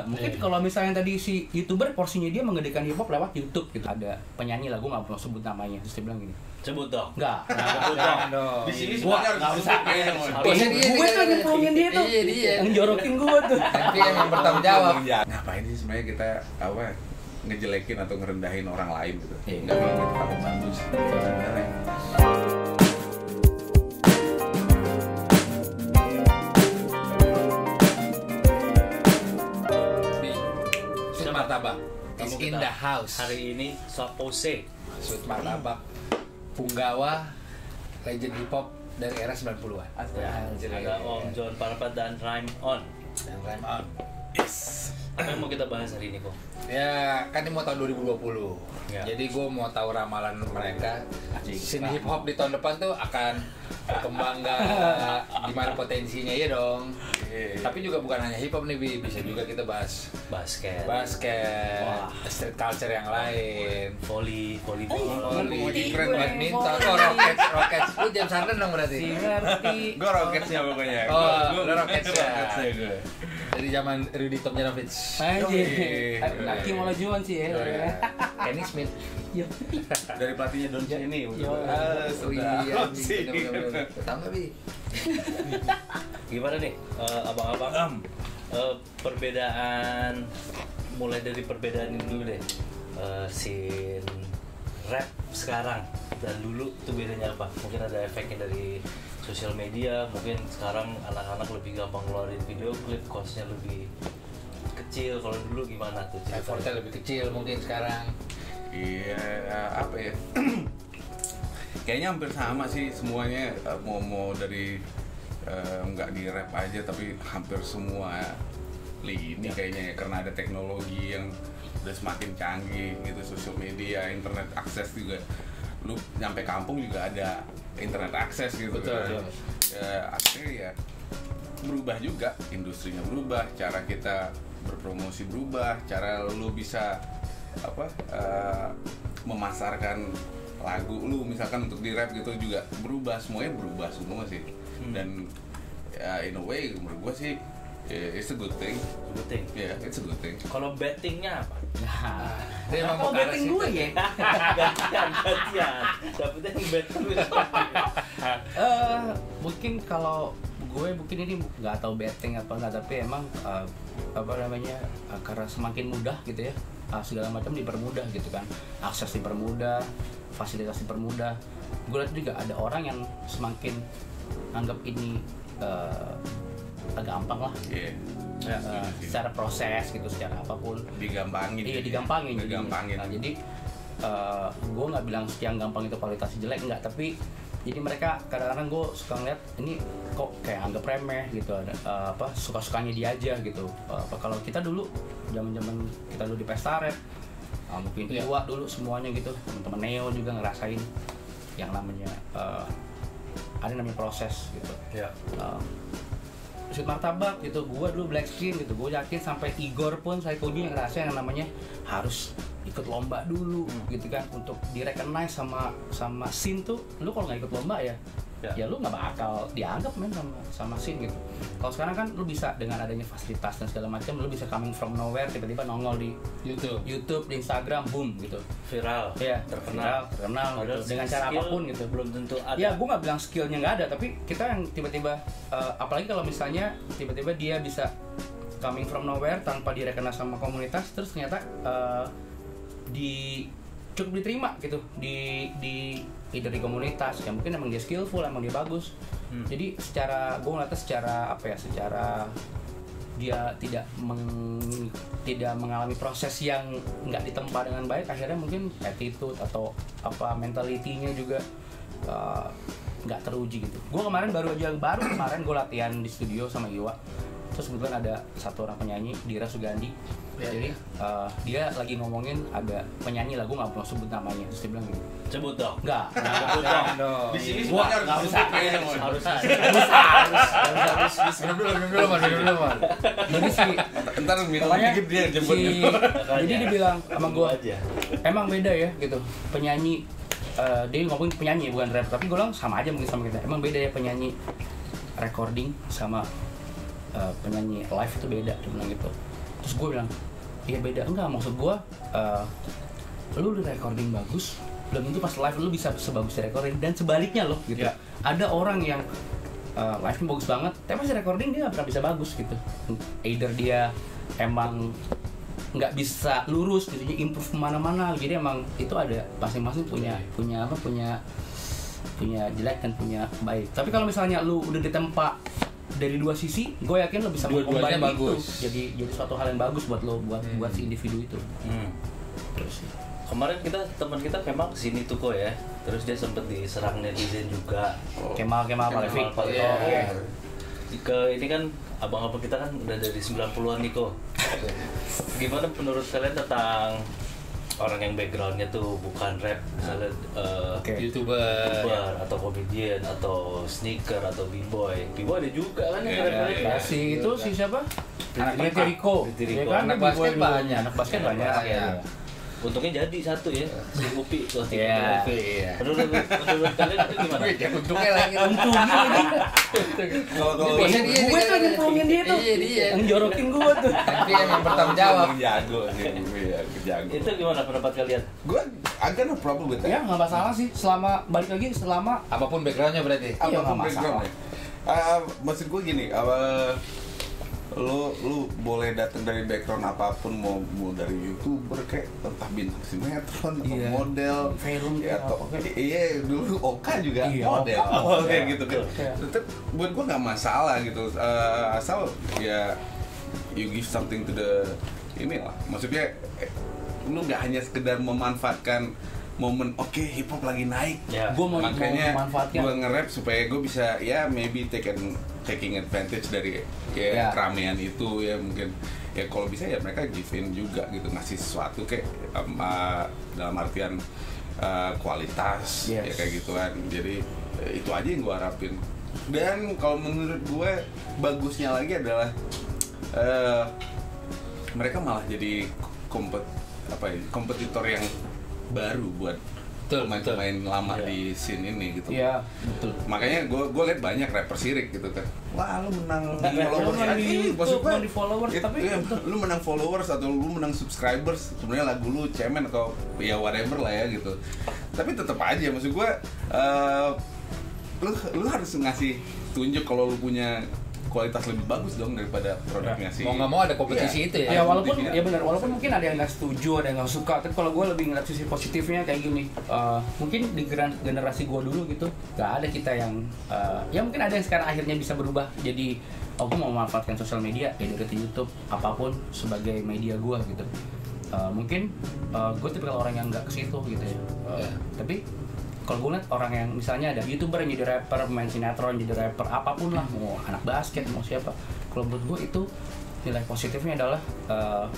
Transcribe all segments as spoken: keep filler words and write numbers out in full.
mungkin yeah. Kalau misalnya tadi si YouTuber porsinya dia menggedekan hip hop lewat YouTube gitu. Ada penyanyi lah, gue nggak mau sebut namanya, terus dia bilang gini. Sebut dong. Enggak. Sebut dong. Di sini gua enggak usah. Gue tuh nyemplungin dia tuh. Iya, dia. Ngejorokin gue tuh. Nanti yang bertanggung jawab. Ngapain sih sebenarnya kita apa ngejelekin atau ngerendahin orang lain gitu. Iya. Enggak mau kita pakai bagus. Sebenarnya. Sweet Martabak is in the house. Hari ini Sopose. Sweet Martabak Punggawa, legend hip hop dari era sembilan puluhan. Ada Om John Parpat dan Rhyme On. Dan Rhyme On. Yes. Apa yang mau kita bahas hari ini kok? Ya, kan ini mau tahun dua ribu dua puluh. Ya. Jadi gue mau tahu ramalan mereka. Scene hip hop di tahun depan tuh akan berkembang nggak? Gimana potensinya ya dong. Yeah. Tapi juga bukan hanya hip hop nih, Bi. Bisa juga kita bahas Basket. basket, Wah. street culture yang lain. Volley, volleyball. Volley, badminton, oh rockets, rockets. Lu James Harden dong berarti. Ngerti. Gue Rocketsnya pokoknya. Oh, Gua- lu Rocketsnya. Rocketsnya gue. Dari zaman Rudy Tomjanovich. Anjir. Hakim Olajuwon sih ya. Kenny Smith. Yo. Dari pelatihnya Don ini. Yo. Ah, Oh sudah. iya, Sih. bener-bener. Tambah, Bi. Gimana nih, eh, abang-abang? Eh, perbedaan, mulai dari perbedaan ini dulu deh. Eh, scene rap sekarang dan dulu tuh bedanya apa? Mungkin ada efeknya dari sosial media, mungkin sekarang anak-anak lebih gampang ngeluarin video klip, cost-nya lebih kecil. Kalau dulu gimana tuh? Effortnya lebih kecil mungkin sekarang. Iya, apa ya? Kayaknya hampir sama sih semuanya, mau mau dari eh, nggak di rap aja tapi hampir semua lini kayaknya ya, karena ada teknologi yang udah semakin canggih gitu, sosial media, internet akses juga. Lu nyampe kampung juga ada internet akses gitu. Betul, kan. iya. Ya, akhirnya ya berubah juga, industrinya berubah, cara kita berpromosi berubah, cara lu bisa apa eh, memasarkan lagu lu misalkan untuk di rap gitu juga berubah, semuanya berubah semua sih. Hmm. Dan ya in a way menurut gua sih yeah, it's a good thing. Good thing. Yeah, it's a good thing. Kalau bettingnya apa? Nah. Dia emang Kok perkara betting situ. gue ya? gantian, gantian. Dapetnya yang bet terus. Eh, mungkin kalau gue mungkin ini nggak tahu betting apa nggak, tapi emang uh, apa namanya uh, karena semakin mudah gitu ya, uh, segala macam dipermudah gitu kan, akses dipermudah, fasilitas dipermudah. Gue lihat juga ada orang yang semakin anggap ini uh, gampang lah, Iya. ya, uh, secara proses gitu, secara apapun. Digampangin. Iya, digampangin. jadi. Digampangin. Nah, jadi uh, gue nggak bilang yang gampang itu kualitasnya jelek, enggak, tapi jadi mereka kadang-kadang gue suka ngeliat ini kok kayak anggap remeh gitu, ada uh, apa suka-sukanya dia aja gitu. Uh, apa kalau kita dulu zaman-zaman kita dulu di pesta rap, uh, mungkin Iya. Iwa dulu semuanya gitu, teman-teman Neo juga ngerasain yang namanya uh, ada namanya proses gitu. Ya. Uh, Sweet Martabak gitu, gue dulu Black Skin gitu, gue yakin sampai Igor pun saya punya yang ngerasain yang namanya harus ikut lomba dulu hmm. gitu kan, untuk di-recognize sama sama scene tuh. Lu kalau nggak ikut lomba ya, ya, ya lu nggak bakal dianggap men sama sama scene gitu. Kalau sekarang kan lu bisa dengan adanya fasilitas dan segala macam, lu bisa coming from nowhere tiba-tiba nongol di YouTube, YouTube, di Instagram, boom gitu. Viral. Ya, Terkenal. terkenal Padahal gitu. Dengan cara skill apapun gitu. Belum tentu ada. Ya, gue nggak bilang skillnya nggak ada, tapi kita yang tiba-tiba, uh, apalagi kalau misalnya tiba-tiba dia bisa coming from nowhere tanpa direcognize sama komunitas, terus ternyata uh, di cukup diterima gitu di di either di komunitas ya, mungkin emang dia skillful, emang dia bagus. Hmm. Jadi secara gue ngeliatnya secara apa ya, secara dia tidak meng, tidak mengalami proses yang nggak ditempa dengan baik, akhirnya mungkin attitude atau apa mentalitinya juga uh, nggak teruji gitu. Gue kemarin baru aja baru kemarin gue latihan di studio sama Iwa, terus kebetulan ada satu orang penyanyi Dira Sugandi. Ya, jadi uh, dia lagi ngomongin ada penyanyi lah, gue nggak mau sebut namanya, terus dia bilang gini. Sebut dong. Nggak, Sebut dong. Di sini Gua semuanya nggak harus usah. disebut kayaknya. Harus harus harus harus harus minum dulu, minum dulu, Man, minum dulu, Man. jadi si Ntar minum pokoknya dikit dia jemput. si, jadi dia bilang sama gue, aja. emang beda ya gitu penyanyi. Uh, dia ngomongin penyanyi bukan rap, tapi gue bilang sama aja mungkin sama kita. Emang beda ya penyanyi recording sama uh, penyanyi live itu beda, dia bilang gitu. Terus gue bilang, iya beda. Enggak, maksud gue uh, lu udah recording bagus, belum tentu pas live lu bisa sebagus recording. Dan sebaliknya loh gitu. Ya. Ada orang yang uh, live-nya bagus banget, tapi pas recording dia gak pernah bisa bagus gitu. Either dia emang nggak bisa lurus gitu, improve kemana-mana. Jadi emang itu ada masing-masing punya punya apa punya punya jelek dan punya baik. Tapi kalau misalnya lu udah ditempa dari dua sisi, gue yakin lo bisa Dua-duanya mengcombine bagus. itu jadi jadi suatu hal yang bagus buat lo, buat Hmm. buat si individu itu. Hmm. Terus sih. Kemarin kita teman kita memang kesini tuh kok ya, terus dia sempet diserang netizen juga. Kemal Kemal Palevi. Kemal Palevi. Iya. Oh. Ke ini kan abang-abang kita kan udah dari sembilan puluhan nih kok. Gimana menurut kalian tentang orang yang backgroundnya tuh bukan rap, misalnya uh, Oke. YouTuber. YouTuber atau komedian atau sneaker atau b-boy. B-boy ada juga kan yang Iya, rap-rap iya, ya. Nah, si itu si siapa? Anak Ricky basket. Rico. Ricky Ya Rico. kan, Anak dia basket b-boy dulu. banyak. Anak basket Anak banyak. basket. Iya. Untungnya jadi satu ya, si Upi tuh. si Iya. Upi. Iya. Menurut menurut kalian itu gimana? Ya untungnya lagi. Untungnya lagi. Kalau kalau Ini bosnya dia, Gue dia, tuh dia. yang ngomongin dia tuh. Iya, dia. Yang jorokin gue tuh. Nanti yang yang bertanggung jawab. jago sih, iya, jago. Itu gimana pendapat kalian? Gue agak no problem with Ya that. nggak masalah sih, selama balik lagi selama Apapun backgroundnya berarti. Iya, Apapun nggak masalah. backgroundnya. Ah, maksud gue gini, uh, lu lu boleh datang dari background apapun, mau mau dari YouTuber kayak entah bintang sinetron atau Iya. model Film ya, kayak atau apa, kayak- iya dulu Oka juga Iya, model Oka awal model. kayak gitu kan. Iya. Tetep buat gue nggak masalah gitu. Eh, asal ya you give something to the ini lah. Maksudnya eh, lu nggak hanya sekedar memanfaatkan momen oke hip hop lagi naik. Ya. gue mau Makanya mau memanfaatkan. gue nge-rap supaya gue bisa ya maybe taking taking advantage dari ya Ya. keramaian itu ya mungkin ya kalau bisa ya mereka give in juga gitu, ngasih sesuatu kayak um, uh, dalam artian uh, kualitas Yes. ya kayak gituan. Jadi eh, itu aja yang gue harapin. Dan kalau menurut gue bagusnya lagi adalah eh, mereka malah jadi kompet apa ya kompetitor yang baru buat Betul, pemain-pemain lama Iya. di scene ini gitu. Iya, betul. Makanya gue gue liat banyak rapper sirik gitu kan. Wah lu menang Nggak, di lu followers menang di Ih, YouTube, maksud gua, menang di followers, it- tapi iya, betul. lu menang followers atau lu menang subscribers, sebenarnya lagu lu cemen atau ya whatever lah ya gitu. Tapi tetap aja maksud gue eh, lu lu harus ngasih tunjuk kalau lu punya kualitas lebih bagus dong daripada produknya sih. Mau nggak mau ada kompetisi itu ya. Ya walaupun Iya. ya benar, walaupun mungkin ada yang nggak setuju, ada yang nggak suka. Tapi kalau gue lebih ngeliat sisi positifnya kayak gini. Eh, mungkin di geran- generasi gue dulu gitu, nggak ada kita yang eh, ya mungkin ada yang sekarang akhirnya bisa berubah jadi oh gue mau memanfaatkan sosial media ya dari YouTube apapun sebagai media gue gitu. Eh, mungkin gue tipikal orang yang nggak ke situ gitu ya. Eh, Ya. Tapi kalau gue liat orang yang misalnya ada YouTuber yang jadi rapper, pemain sinetron, jadi rapper, apapun lah, mau anak basket, mau siapa. Kalau menurut gue itu nilai positifnya adalah uh,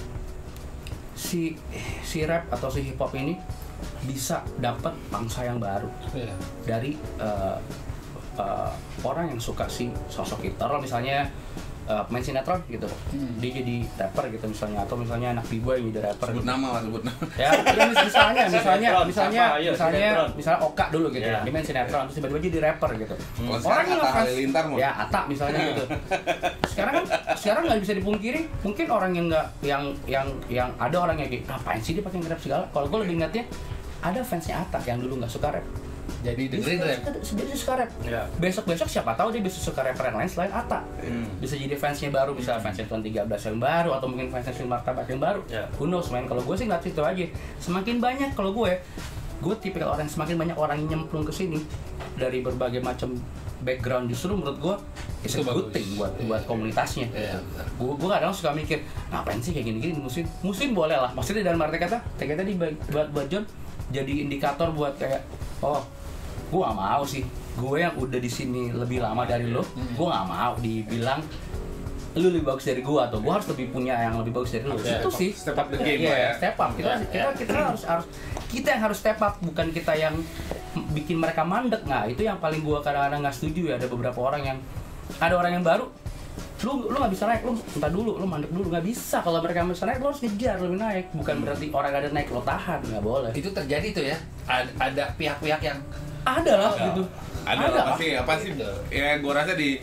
si si rap atau si hip hop ini bisa dapat pangsa yang baru Iya. dari uh, uh, orang yang suka si sosok itu. Taruh misalnya uh, pemain sinetron gitu, Hmm. dia jadi rapper gitu misalnya, atau misalnya anak b-boy yang jadi rapper. Sebut gitu. nama lah, sebut nama. Ya, ya mis- misalnya, misalnya, Sinetron, misalnya, apa? Ayo, misalnya, sinetron. misalnya Oka dulu gitu, Ya. ya. Dia main sinetron, terus tiba-tiba jadi rapper gitu. Kalau Orang sekarang yang Atta ngefans, Halilintar mau. ya Atta misalnya gitu. Sekarang kan, sekarang nggak bisa dipungkiri, mungkin orang yang nggak, yang, yang, yang ada orang yang kayak, ngapain sih dia pakai nge-rap segala? Kalau gue lebih ngeliatnya, ada fansnya Atta yang dulu nggak suka rap. Jadi Dia dengerin suka- rap. suka- Dia suka rap. Ya. Besok-besok siapa tahu dia bisa suka rapper yang lain selain Atta. Hmm. Bisa jadi fansnya baru, bisa fansnya Tuan tiga belas yang baru, atau mungkin fansnya Film Martabak yang baru. Ya. Who knows, man. Kalau gue sih ngeliat situ aja. Semakin banyak kalau gue, gue tipikal orang semakin banyak orang yang nyemplung ke sini dari berbagai macam background, justru menurut gue it's a Itu good bagus. thing buat buat komunitasnya. Iya, benar. Gue gue kadang suka mikir ngapain sih kayak gini-gini musim musim boleh lah. Maksudnya dalam arti kata, kayak tadi buat buat John jadi indikator buat kayak oh gue gak mau sih, gue yang udah di sini lebih lama dari lo, gue gak mau dibilang lu lebih bagus dari gue atau gue harus lebih punya yang lebih bagus dari lo. Ya, Itu sih step up the game Iya, lah ya. step up. Kita kita kita harus harus kita yang harus step up, bukan kita yang bikin mereka mandek. Nah itu yang paling gue kadang-kadang nggak setuju ya. Ada beberapa orang yang ada orang yang baru, lu lu nggak bisa naik, lu entah dulu, lu mandek dulu, nggak bisa. Kalau mereka bisa naik, lu harus ngejar lebih naik. Bukan berarti orang ada naik lo tahan, nggak boleh. Itu terjadi tuh ya. Ada, ada pihak-pihak yang Ada lah Ada. gitu. Ada lah pasti apa sih? Gitu. Ya gue rasa di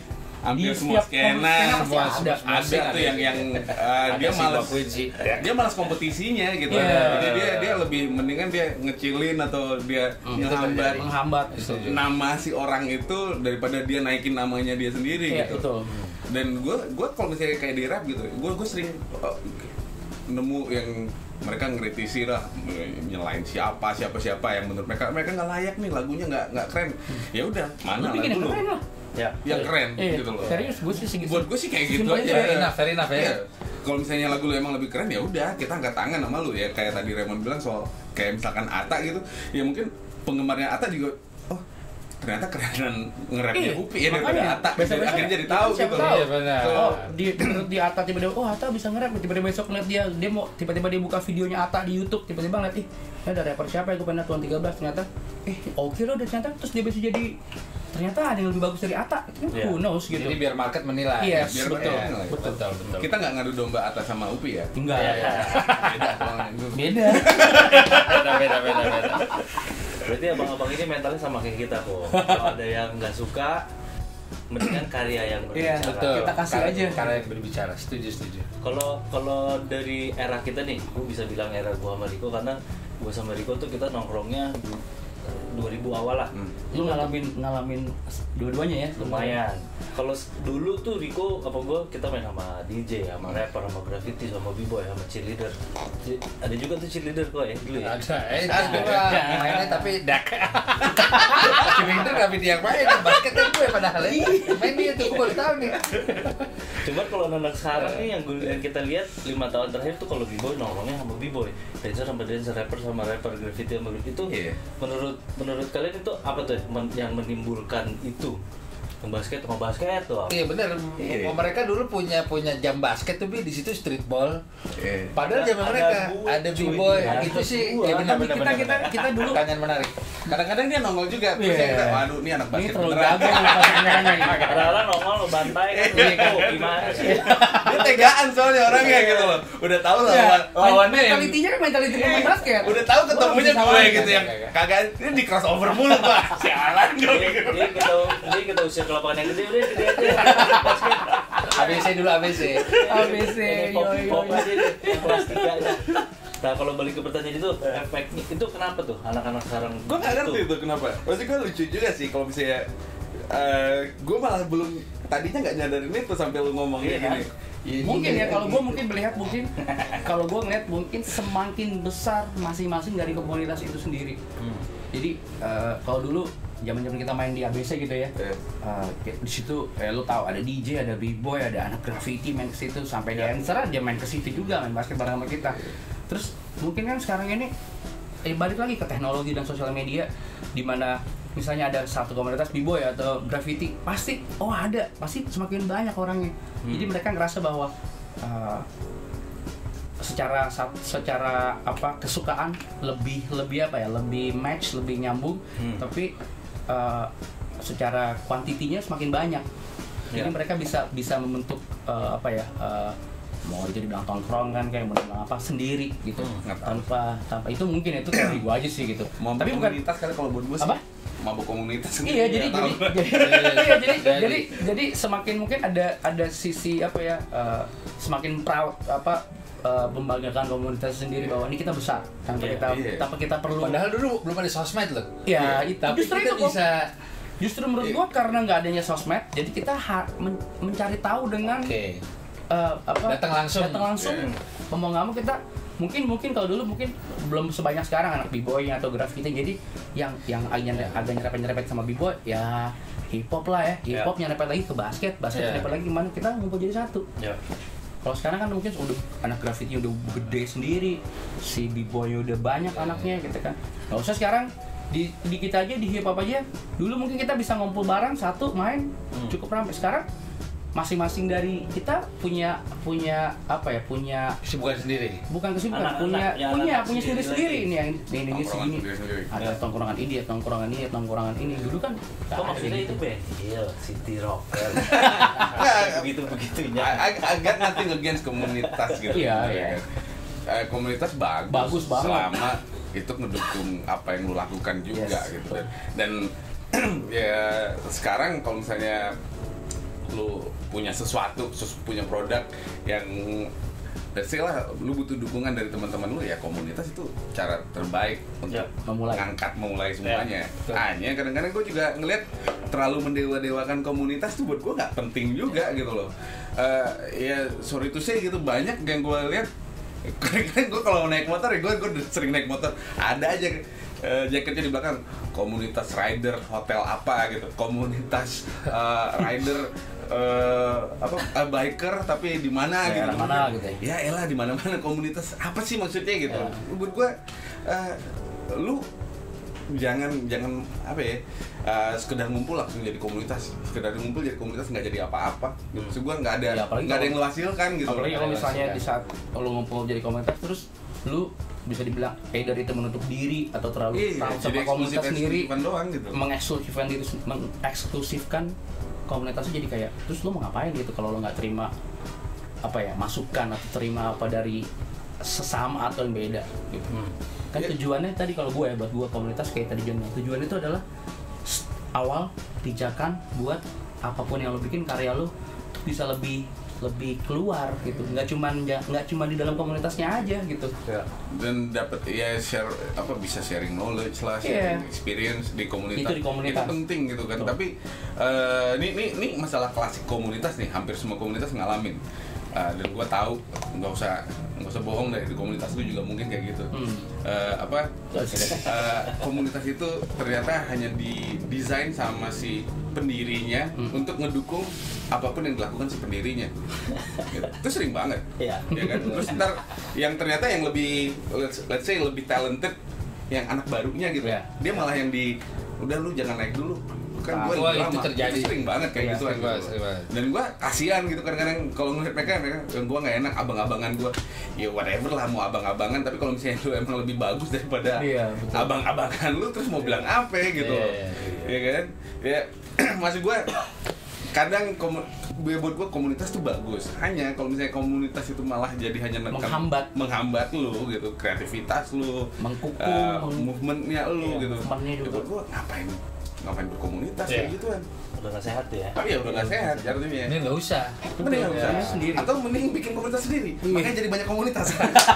hampir Di semua setiap skena, skena semua pasti ada. semua ada tuh yang yang uh, dia sih, malas gua akuin sih. dia malas kompetisinya gitu. Iya. Jadi dia dia lebih mendingan dia ngecilin atau dia Hmm. ngehambat Menghambat. Setuju. nama si orang itu daripada dia naikin namanya dia sendiri Iya, gitu. betul. Dan gue gue kalau misalnya kayak di rap gitu, gue gue sering uh, nemu yang mereka ngkritisi lah, nyelain siapa siapa siapa yang menurut mereka mereka nggak layak nih, lagunya nggak nggak keren. Ya udah, mana Lu bikin lagu yang lu keren lah. Ya. yang keren Iya, gitu loh. serius gue sih segitu. Buat gue sih kayak gitu Simpel aja. aja. Fair enough, fair enough, ya. Iya. Kalau misalnya lagu lu emang lebih keren ya udah, kita angkat tangan sama lu ya. Kayak tadi Raymond bilang soal kayak misalkan Atta gitu, ya mungkin penggemarnya Atta juga, oh ternyata kerenan nge-rapnya Iya, Upi ya daripada makanya. Atta. Besok-besok Akhirnya jadi tahu siapa gitu. tahu. Iya, benar. Oh, di menurut di Atta tiba-tiba, oh Atta bisa nge-rap, tiba-tiba besok ngeliat dia, dia mau tiba-tiba dia buka videonya Atta di YouTube, tiba-tiba ngeliat, ih, ini ada rapper siapa ya, gue pengen Tuan tiga belas, ternyata, eh, oke loh, udah ternyata, terus dia bisa jadi, ternyata ada yang lebih bagus dari Atta, Iya. who knows gitu. Jadi biar market menilai. Iya, Biar betul, mereka nilai. betul, Betul, betul. Kita nggak ngadu domba Atta sama Upi ya. Enggak, Iya, iya. Beda soalnya. beda. Beda, beda, beda, beda. Berarti abang-abang ini mentalnya sama kayak kita kok. Kalau ada yang nggak suka, mendingan karya yang Iya, berbicara. Betul. Kita kasih Karya- aja. Karya yang berbicara. Setuju, setuju. Kalau kalau dari era kita nih, gue bisa bilang era gua sama Riko karena gua sama Riko tuh kita nongkrongnya dua ribu awal lah. Hmm. Lu ngalamin ngalamin dua-duanya ya, Lumayan. Kalau s- dulu tuh Riko apa gua kita main sama D J, sama rapper, sama graffiti, sama b-boy, sama cheerleader. Ci- Ada juga tuh cheerleader kok ya dulu ya. Ada, eh, Ada. ada. Mainnya tapi dak. Cheerleader nggak bisa yang main, basket kan gue padahal ya. Main dia tuh, gue baru tahu nih. Cuma kalau anak sekarang nih yang, gua, yang kita lihat lima tahun terakhir tuh kalau b-boy nongkrongnya sama b-boy, dancer sama dancer, rapper sama rapper, graffiti sama graffiti itu. Iya. Menurut menurut kalian itu apa tuh men- yang menimbulkan itu? Yang basket sama basket tuh apa? Iya benar. Iya. Mereka dulu punya punya jam basket tuh bi di situ streetball. Iya. Padahal Ada- zaman ada mereka gua, ada cuy. b-boy, Ada itu sih. gua. Ya benar Tapi benar kita- benar. kita- benar. kita dulu- Pertanyaan menarik. Kadang-kadang dia nongol juga, terus Iya. kita, waduh ini anak Ini basket terlalu beneran. jago nih pas benerannya gitu. Kadang-kadang nongol ngebantai kan, oh, gimana sih? Dia tegaan soalnya orangnya gitu loh. Udah tahu lah Iya. lawan- lawannya yang Mentalitinya kan mentaliti pemain basket. udah tahu ketemunya Gua gue bisa gitu yang Kagak. kagak ini di crossover mulu Pak. Sialan gue Dia, gitu. dia kita dia kita usir ke lapangan yang gede udah gede aja basket. A B C dulu A B C. A B C, Ini yo pop yo. pop aja deh, yang kelas tiga aja. Nah kalau balik ke pertanyaan itu efeknya itu kenapa tuh anak-anak sekarang? Gue gak ngerti gitu? tuh kenapa. Maksudnya gue lucu juga sih kalau misalnya gue malah belum tadinya nggak nyadarin itu sampai lu ngomong Iya, kayak gini. Iya, Mungkin juga. ya kalau gue mungkin melihat mungkin kalau gue ngeliat mungkin semakin besar masing-masing dari komunitas itu sendiri. Hmm. Jadi eh, kalau dulu zaman-zaman kita main di A B C gitu ya, Eh. eh, kayak di situ eh, lu tahu ada D J, ada b-boy, ada anak graffiti main ke situ sampai dancer dia main ke situ juga main basket bareng sama kita. Terus mungkin kan sekarang ini eh, balik lagi ke teknologi dan sosial media di mana misalnya ada satu komunitas b-boy atau graffiti pasti oh ada pasti semakin banyak orangnya. Hmm. Jadi mereka ngerasa bahwa eh, secara secara apa kesukaan lebih lebih apa ya lebih match lebih nyambung Hmm. tapi uh, secara kuantitinya semakin banyak jadi Ya. mereka bisa bisa membentuk uh, apa ya uh, mau itu dibilang tongkrongan kayak mau dibilang apa sendiri gitu Hmm. tanpa tanpa itu mungkin itu dari gua aja sih gitu Mabuk tapi bukan komunitas kali kalau buat gue sih. Apa? Mabuk komunitas. iya jadi jadi jadi iya, jadi jadi jadi semakin mungkin ada ada sisi apa ya uh, semakin proud apa uh, membanggakan komunitas sendiri bahwa ini kita besar tanpa Iya, kita iya. tanpa kita perlu Padahal dulu belum ada sosmed loh. ya itu Tapi justru kita itu kok. bisa. Justru menurut gua karena nggak adanya sosmed jadi kita ha- men- mencari tahu dengan Oke. uh, apa Datang langsung. datang langsung Iya. mau nggak mau kita mungkin mungkin kalau dulu mungkin belum sebanyak sekarang anak b-boy atau graffiti jadi yang yang agak agak nyerepet nyerepet sama b-boy ya hip hop lah ya hip hop nyerepet lagi ke basket basket Iya. nyerepet lagi gimana kita ngumpul jadi satu. Ya. Kalau sekarang kan mungkin udah anak graffiti udah gede sendiri, si b-boy udah banyak anaknya gitu kan. Nggak usah sekarang di, di kita aja di hip hop aja. Dulu mungkin kita bisa ngumpul bareng satu main Hmm. cukup ramai. Sekarang masing-masing dari kita punya punya apa ya punya Kesibukan sendiri. bukan kesibukan Anak-anak, punya ya, punya anak-anak punya sendiri sendiri sendiri ini yang ini ini Tongkrongan segini sendiri-sendiri. ada tongkrongan ini ada tongkrongan ini ada tongkrongan ini dulu kan nggak Kok ada maksudnya gitu. itu Benhil, City Rocker, begitu begitunya. Ag- agak nanti nge-gens komunitas gitu. Iya, sebenarnya iya. kan. Eh, komunitas bagus, Bagus banget. selama itu ngedukung apa yang lu lakukan juga Yes, gitu betul. dan ya sekarang kalau misalnya lu punya sesuatu, sus- punya produk yang let's say lah, lu butuh dukungan dari teman-teman lu, ya komunitas itu cara terbaik untuk Ya, memulai. ngangkat, memulai semuanya. betul. Hanya kadang-kadang gue juga ngeliat terlalu mendewa-dewakan komunitas tuh buat gue nggak penting juga gitu loh. Eh, ya sorry to say gitu, banyak yang gue lihat kadang-kadang gue kalau naik motor ya gue gue sering naik motor ada aja uh, jaketnya di belakang komunitas rider hotel apa gitu, komunitas uh, rider uh, apa uh, biker tapi di mana gitu, Daerah mana gitu ya elah di mana-mana komunitas apa sih maksudnya gitu. Ya. Buat gue uh, lu jangan jangan apa ya uh, sekedar ngumpul langsung jadi komunitas, sekedar ngumpul jadi komunitas nggak jadi apa-apa gitu. Maksud gue nggak ada Ya, apalagi nggak ada kalau- yang lu hasilkan gitu. Apalagi kalau misalnya Iya. di saat lu ngumpul jadi komunitas terus lu bisa dibilang either itu menutup diri atau terlalu Iya, tahu jadi sama komunitas sendiri, eksklusifan doang gitu. mengeksklusifkan diri, mengeksklusifkan komunitasnya, jadi kayak terus lu mau ngapain gitu kalau lu nggak terima apa ya masukan atau terima apa dari sesama atau yang beda gitu. Hmm. Kan Ya. tujuannya tadi kalau gue ya buat gue komunitas kayak tadi John, tujuan itu adalah s- awal pijakan buat apapun yang lo bikin, karya lo bisa lebih lebih keluar gitu, nggak cuman ya- nggak cuma di dalam komunitasnya aja gitu. Ya. Dan dapat ya share apa bisa sharing knowledge lah, sharing Iya. experience di komunitas. Itu di komunitas. Itu penting gitu kan. Betul. Tapi eh, ini ini ini masalah klasik komunitas nih, hampir semua komunitas ngalamin. Eh, dan gua tahu nggak usah nggak usah bohong deh, di komunitas gue juga mungkin kayak gitu. Hmm. Eh, apa Terus, eh, komunitas itu ternyata hanya didesain sama si pendirinya Hmm. untuk ngedukung apapun yang dilakukan si pendirinya. Gitu. Itu sering banget. Iya. Ya kan? Terus ntar yang ternyata yang lebih let's, let's say lebih talented yang anak barunya gitu, Ya. dia malah yang di udah lu jangan naik dulu kan Nah, gue wah, lama. itu terjadi. Itu sering banget kayak Iya, gitu sering banget, sering banget. dan gue kasihan gitu kadang-kadang kalau ngeliat mereka mereka yang gue nggak enak abang-abangan gue ya whatever lah mau abang-abangan, tapi kalau misalnya lu emang lebih bagus daripada Iya, betul. abang-abangan lu terus mau bilang apa gitu Iya, loh. iya, Ya kan ya maksud gue kadang komu- buat gue komunitas tuh bagus, hanya kalau misalnya komunitas itu malah jadi hanya nekam- Menghambat. menghambat lu gitu, kreativitas lu, Mengkuku, uh, meng- movementnya lu Iya, gitu. movementnya juga. Ya, buat gue ngapain ngapain berkomunitas Iya. kayak gitu kan? Udah nggak sehat tuh ya. Tapi ya udah nggak sehat artinya. Ini nggak usah. Mending nggak usah. Ya. Sendiri. Atau mending bikin komunitas sendiri. Makanya jadi banyak komunitas.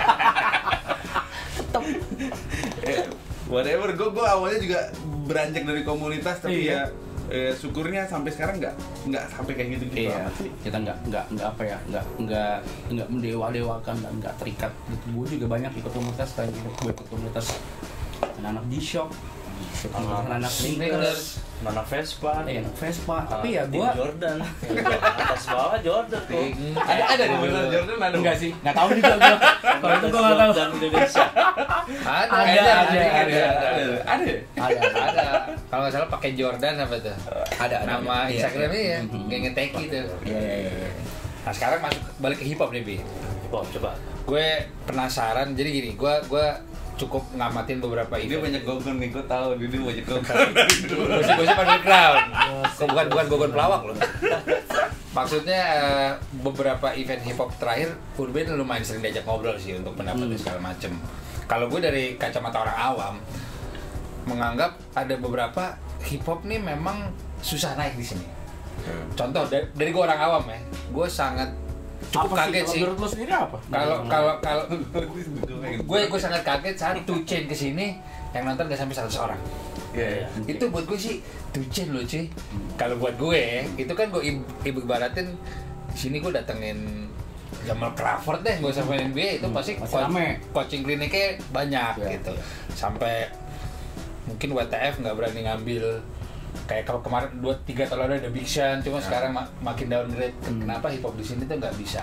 Eh, Whatever, gue gue awalnya juga beranjak dari komunitas, tapi Iya. ya eh, syukurnya sampai sekarang nggak nggak sampai kayak gitu gitu Iya, kita nggak nggak nggak apa ya nggak nggak nggak mendewa-dewakan dan nggak terikat gitu. Gue juga banyak ikut komunitas kayak gitu, gue ikut komunitas anak-anak G-Shock, ikut komunitas anak-anak sneakers, Nana Vespa, eh anak Vespa. ah, Tapi ya tim gue Jordan, atas bawah Jordan tuh. ada ada di benar Jordan ada enggak sih, nggak tahu juga gue. Kalau itu gue nggak tahu. Jordan Indonesia. Ada, Ada, kayaknya ada, ada, ada ada, ada ada Ada, ada. Kalau nggak salah pakai Jordan apa tuh? ada, ada. Nama Iya. Instagramnya ya, Mhm. gengnya Teki tuh. Iya, iya, iya. Nah sekarang masuk balik ke hip hop nih Bi. Coba, coba. Gue penasaran, jadi gini, gue gue cukup ngamatin beberapa ini event. banyak gogon nih, gue tahu dia banyak gogon. Gosip-gosip underground. Kok bukan bukan gogon pelawak loh. Maksudnya eh, beberapa event hip hop terakhir Urban lumayan sering diajak ngobrol sih untuk pendapat dan Hmm. segala macem. Kalau gue dari kacamata orang awam menganggap ada beberapa hip hop nih memang susah naik di sini. Contoh dari, dari gue orang awam ya, gue sangat cukup Apa kaget sih. Menurut lo sendiri apa? Kalau kalau kalau gue gue sangat kaget saat two chain kesini yang nonton gak sampai seratus orang. Iya. Itu buat gue sih two chain loh cuy. Kalau buat gue itu kan gue ibu, ibu ibaratin di sini gue datengin Jamal Crawford deh, gue sama N B A itu Hmm, pasti masih co- rame. coaching kliniknya banyak Iya, gitu. iya. Sampai mungkin W T F nggak berani ngambil kayak kalau kemarin dua tiga tahun lalu ada Big Sean, cuma sekarang ma- makin downgrade. Hmm. Kenapa hip hop di sini tuh nggak bisa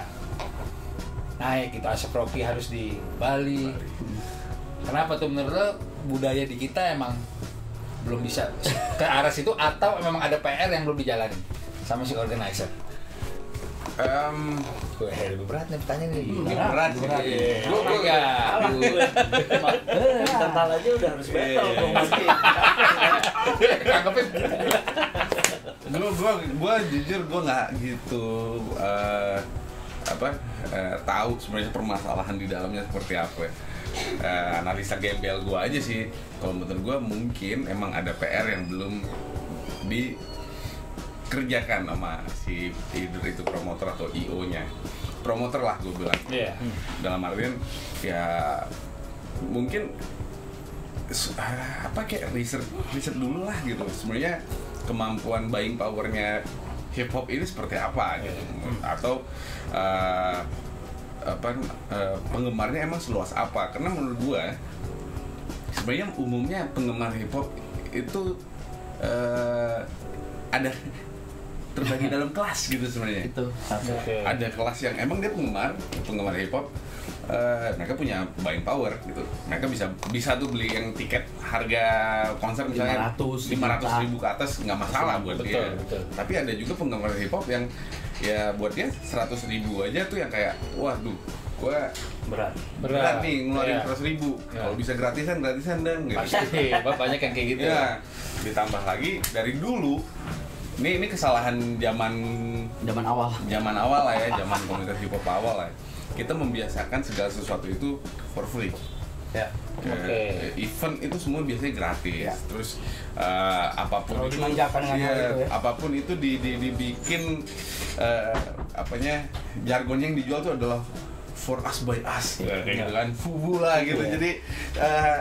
naik gitu? Asap Rocky harus di Bali. Kenapa tuh menurut lo budaya di kita emang belum bisa ke arah situ atau memang ada P R yang belum dijalanin sama si organizer? Em, Gue lebih berat nih pertanyaan nih. Hmm, Ini berat sih. berat. Gua- gua- Kalah gue. Kental aja udah harus battle dong mesti. Anggapnya Gue gua gua jujur gue nggak gitu eh, apa eh, tahu sebenarnya permasalahan di dalamnya seperti apa. Eh, analisa gembel gue aja sih. Kalau menurut gue mungkin emang ada P R yang belum dikerjakan sama si either itu promotor atau I O-nya. Promotor lah gue bilang. Iya. Dalam artian ya mungkin apa kayak riset riset dulu lah gitu. Sebenarnya kemampuan buying powernya hip hop ini seperti apa gitu. Atau uh, apa uh, penggemarnya emang seluas apa? Karena menurut gue sebenarnya umumnya penggemar hip hop itu uh, ada terbagi dalam kelas gitu sebenarnya. Itu satu. Oke. Ada kelas yang emang dia penggemar, penggemar hip hop, uh, mereka punya buying power gitu. Mereka bisa bisa tuh beli yang tiket harga konser misalnya lima ratus ribu ke atas nggak masalah buat Betul, dia. betul. Tapi ada juga penggemar hip hop yang ya buat dia seratus ribu aja tuh yang kayak waduh, gua Berat. berat nih ngeluarin Iya. seratus ribu. Iya. Kalau bisa gratisan gratisan dan gitu. Pasti, banyak yang kayak gitu. Ya, ditambah lagi dari dulu. Ini ini kesalahan zaman Zaman awal. zaman awal lah ya, zaman komunitas hip hop awal lah. Kita membiasakan segala sesuatu itu for free. Ya. Kayak, Oke. eh, event itu semua biasanya gratis. Ya. Terus eh, apapun Terlalu itu, dimanjakan dengan iya, hal itu ya. apapun itu di, di, dibikin eh, apanya jargonnya yang dijual tuh adalah for us by us, Ya. kayak gitu kan, fubu lah gitu. Ya. Jadi eh,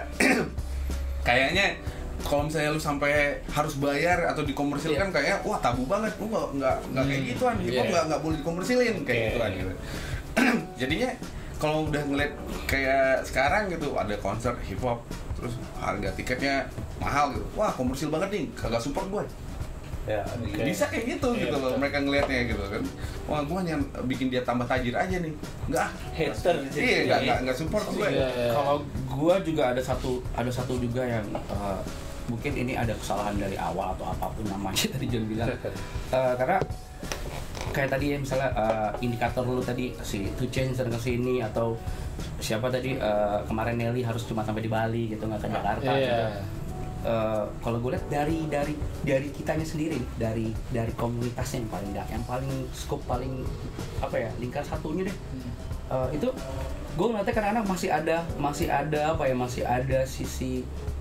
kayaknya kalau misalnya lu sampai harus bayar atau dikomersilkan kayaknya wah tabu banget, lu nggak nggak nggak kayak Hmm, gituan, hip hop iya. nggak nggak boleh dikomersilin kayak Oke. gituan gitu. Jadinya kalau udah ngeliat kayak sekarang gitu ada konser hip hop terus harga tiketnya mahal gitu, wah komersil banget nih, kagak support gue. Ya. Oke. Bisa kayak gitu Iya, gitu loh, betul. mereka ngelihatnya gitu kan, wah gue hanya bikin dia tambah tajir aja nih, enggak ah. Hater. Iya, enggak enggak enggak support gue. Iya. Kalau gua juga ada satu ada satu juga yang uh, mungkin ini ada kesalahan dari awal atau apapun namanya tadi John bilang. Uh, karena kayak tadi ya misalnya uh, indikator lu tadi si two chains dan ke sini atau siapa tadi uh, kemarin Nelly harus cuma sampai di Bali gitu nggak ke Jakarta Iya. gitu. Uh, kalau gue lihat dari dari dari kitanya sendiri dari dari komunitasnya yang paling yang paling scope paling apa ya lingkar satunya deh. Uh, itu gue ngeliatnya kadang-kadang masih ada masih ada apa ya masih ada sisi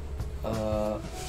uh,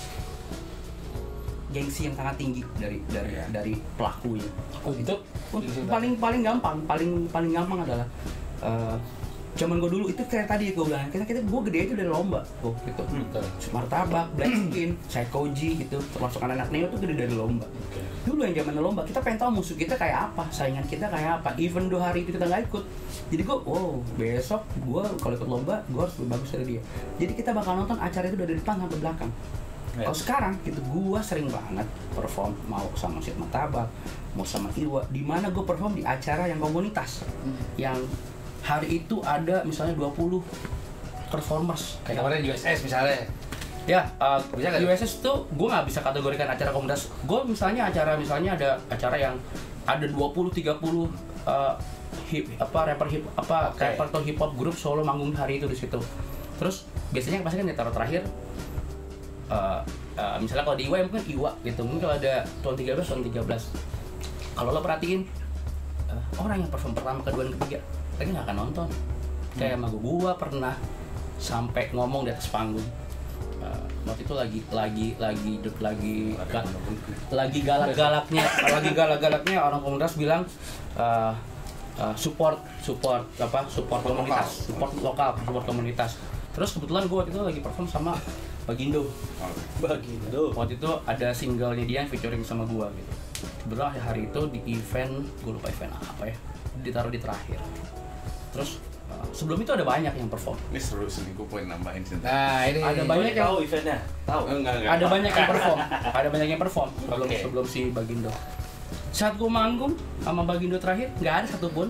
gengsi yang sangat tinggi dari dari Iya. dari pelakunya. Untuk paling paling gampang paling paling gampang adalah uh, zaman gue dulu itu kayak tadi gue bilang kita kita gue gede itu dari lomba tuh gitu. Betul. Martabak, Black Skin, Psychoji gitu termasuk anak-anak Neo tuh gede dari lomba. Oke. Dulu yang zaman lomba kita pengen tahu musuh kita kayak apa, saingan kita kayak apa. Even dua hari itu kita nggak ikut, jadi gue, oh besok gue kalau ikut lomba gue harus lebih bagus dari dia. Jadi kita bakal nonton acara itu dari depan sampai belakang. Ya. Kalau sekarang gitu gue sering banget perform mau sama si Martabak, mau sama Iwa, di mana gue perform di acara yang komunitas, yang hari itu ada misalnya dua puluh performers Kayak kemarin U S S misalnya. ya, uh, Bisa nggak? U S S tuh gue nggak bisa kategorikan acara komunitas. Gue misalnya acara misalnya ada acara yang ada dua puluh tiga puluh uh, hip apa rapper hip apa Oke. rapper atau hip hop grup solo manggung hari itu di situ. Terus biasanya pasti kan ditaruh terakhir uh, uh, misalnya kalau di Iwa ya mungkin Iwa gitu. Mungkin kalau ada tahun tiga belas tahun tiga belas. Kalau lo perhatiin uh, orang yang perform pertama, kedua, dan ketiga lagi nggak akan nonton. Kayak sama gua pernah sampai ngomong di atas panggung. Uh, waktu itu lagi lagi lagi lagi ga, lagi galak-galaknya lagi galak-galaknya orang komunitas bilang uh, uh, support support apa support komunitas support lokal support komunitas. Terus kebetulan gue waktu itu lagi perform sama Bagindo. Bagindo. Waktu itu ada singlenya dia yang featuring sama gue gitu. Kebetulan hari itu di event, gue lupa event apa ya, ditaruh di terakhir. Terus uh, sebelum itu ada banyak yang perform. Ini seru sih, gue pengen nambahin sih. Nah, ini Ada Banyak banyak yang tahu eventnya. Tahu. Enggak, enggak. ada banyak yang perform, ada banyak yang perform sebelum Oke. sebelum si Bagindo. Saat gue manggung sama Bagindo terakhir, nggak ada satupun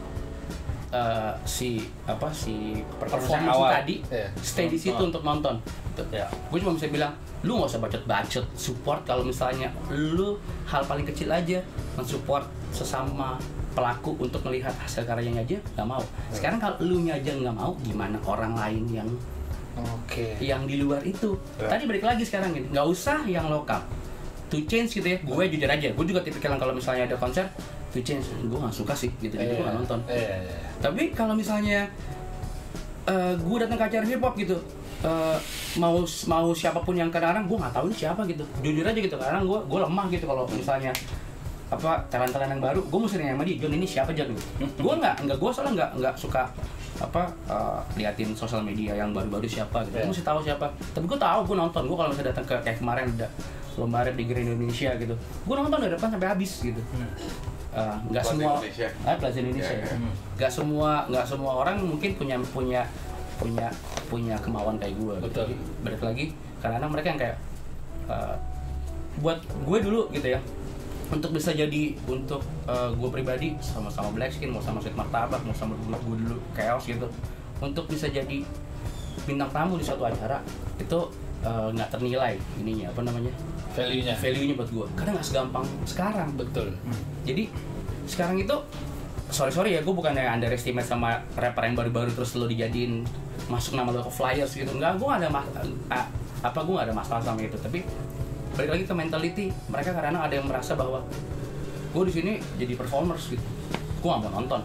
uh, si apa si performance awal. tadi Iya. stay di situ Oh. untuk nonton. Ya. Gue cuma bisa bilang, lu nggak usah bacot-bacot support kalau misalnya lu hal paling kecil aja mensupport sesama pelaku untuk melihat hasil karyanya aja nggak mau. Sekarang kalau lu nya aja nggak mau, gimana orang lain yang Oke. yang di luar itu? Ya. Tadi balik lagi sekarang gini, nggak usah yang lokal. To change gitu ya, gue jujur aja, gue juga tipikal yang kalau misalnya ada konser, to change, gue nggak suka sih, gitu, gitu gue nggak nonton. Iya, iya. Tapi kalau misalnya uh, gue datang ke acara hip hop gitu, uh, mau mau siapapun yang kadang-kadang gue nggak tahu ini siapa gitu, jujur aja gitu, kadang gue gue lemah gitu kalau misalnya apa talent-talent yang baru, gue mesti nanya sama dia, John ini siapa John? Gue nggak, nggak gue soalnya nggak nggak suka apa uh, liatin sosial media yang baru-baru siapa gitu, gue mesti tahu siapa. Tapi gue tahu, gue nonton, gue kalau misalnya datang ke kayak kemarin ada lomba rap di Grand Indonesia gitu, gue nonton dari depan sampai habis gitu. Uh, nggak Plaza semua, Indonesia. ah Plaza Indonesia, Ya, ya. nggak semua nggak semua orang mungkin punya punya punya punya kemauan kayak gue. Gitu. Betul. Jadi, balik lagi, karena mereka yang kayak uh, buat gue dulu gitu ya, untuk bisa jadi untuk uh, gue pribadi sama-sama Blackskin, mau sama Sweet Martabak, mau sama gue dulu Chaos gitu, untuk bisa jadi bintang tamu di suatu acara itu uh, nggak ternilai ininya apa namanya value-nya. value-nya buat gue, karena nggak segampang sekarang. Betul. Jadi sekarang itu sorry sorry ya, gue bukan yang underestimate sama rapper yang baru-baru terus lo dijadiin masuk nama lo ke flyers gitu, nggak, gue nggak ada mas uh, apa gue nggak ada masalah sama itu. Tapi balik lagi ke mentality mereka, karena ada yang merasa bahwa gue di sini jadi performers gitu, gue nggak mau nonton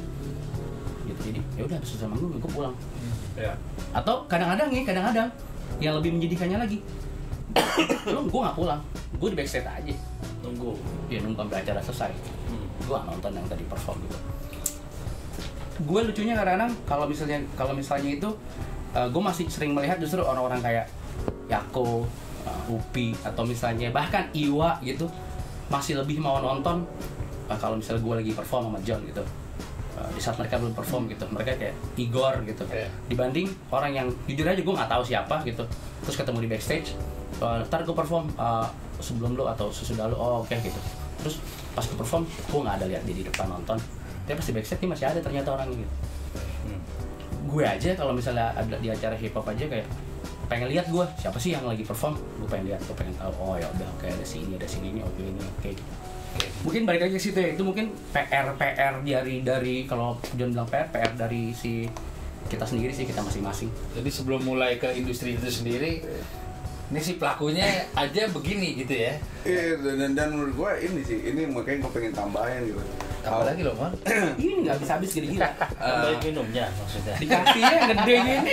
gitu. Jadi ya udah habis sama gue, gue pulang. Ya. Atau kadang-kadang nih, kadang-kadang yang lebih menjadikannya lagi, lu gue nggak pulang, gue di backstage aja Nunggu. ya nunggu sampai acara selesai. Hmm. Gue nggak nonton yang tadi perform gitu. Gue lucunya kadang-kadang kalau misalnya kalau misalnya itu uh, gue masih sering melihat justru orang-orang kayak Yako, uh, Upi, atau misalnya bahkan Iwa gitu masih lebih mau nonton uh, kalau misalnya gue lagi perform sama John gitu. Uh, di saat mereka belum perform gitu, mereka kayak Igor gitu, Yeah. dibanding orang yang jujur aja gue nggak tahu siapa gitu, terus ketemu di backstage, uh, ntar gue perform uh, sebelum lo atau sesudah lo, oh oke okay, gitu. Terus pas gue perform, gue nggak ada lihat dia di depan nonton, tapi pas di backstage nih masih ada ternyata orangnya gitu. Hmm. Gue aja kalau misalnya ada di acara hip hop aja kayak pengen lihat gue siapa sih yang lagi perform, gue pengen lihat, gue pengen tahu, oh ya udah oke, ada sini ada sini ini oke ini oke. Mungkin balik lagi ke situ ya, itu mungkin P R P R dari dari kalau John bilang P R P R dari si kita sendiri sih, kita masing-masing. Jadi sebelum mulai ke industri itu sendiri, ini si pelakunya aja begini gitu ya. Iya, dan, dan menurut gue ini sih, ini makanya gue pengen tambahin gitu. Apa lagi loh, Mon? Ini nggak bisa habis gini-gini. Tambahin minumnya maksudnya. Dikasihnya yang gede gini.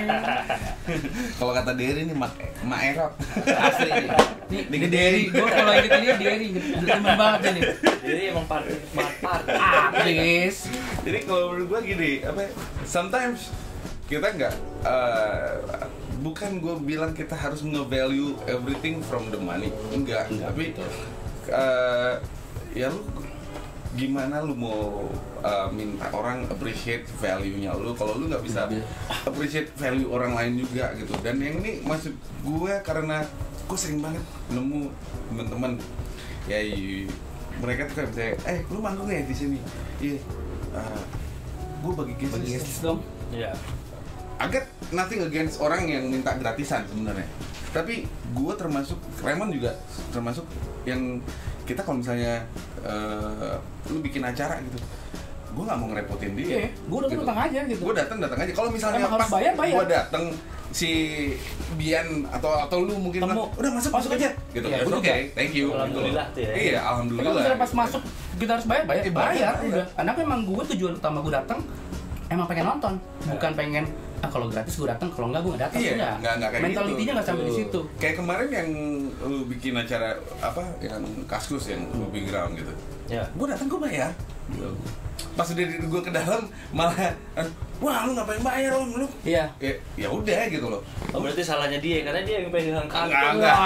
Kalau kata Derry ini mak mak erot. Asli nih. Nih, di Derry, gue kalau inget ini Derry, demen banget nih. Jadi emang party party. Habis. Jadi kalau menurut gue gini, apa? ya, Sometimes kita nggak, uh, bukan gue bilang kita harus nge-value everything from the money, enggak. Enggak, Tapi betul. uh, ya lu gimana lu mau uh, minta orang appreciate value-nya lu kalau lu nggak bisa Iya. appreciate value orang lain juga gitu. Dan yang ini maksud gue karena gue sering banget nemu teman-teman ya i- mereka tuh kayak misalnya, eh lu manggung ya di sini, iya, uh, gue bagi Bagi guest guys dong. Iya. agak nothing against orang yang minta gratisan sebenarnya, tapi gue termasuk, Raymond juga termasuk yang kita kalau misalnya uh, lu bikin acara gitu, gue nggak mau ngerepotin dia. Iya, gue datang datang aja gitu. Gue datang datang aja. Kalau misalnya Emang harus pas bayar, bayar. gue datang si Bian atau atau lu mungkin Temu. bilang, udah masuk masuk aja gitu. Iya, Oke, gua okay, juga. thank you. Alhamdulillah gitu. tuh ya. Iya, Tapi alhamdulillah. kalau misalnya pas masuk kita harus bayar, bayar, Eh, bayar, bayar, udah. Karena memang gue tujuan utama gue datang emang pengen nonton, bukan pengen ah kalau gratis gue datang, kalau enggak gue nggak datang. Iya, Udah. nggak nggak kayak Mentalitinya gitu. nggak sampai di Tuh. situ. Kayak kemarin yang lu bikin acara apa yang Kaskus yang movie ground gitu. Ya. Gue datang gue bayar. Gitu. Pas udah gue ke dalam malah, wah lu ngapain bayar om lu? Iya. Ya, ya udah gitu loh. Oh, berarti salahnya dia karena dia yang pegang Enggak, kantong. enggak.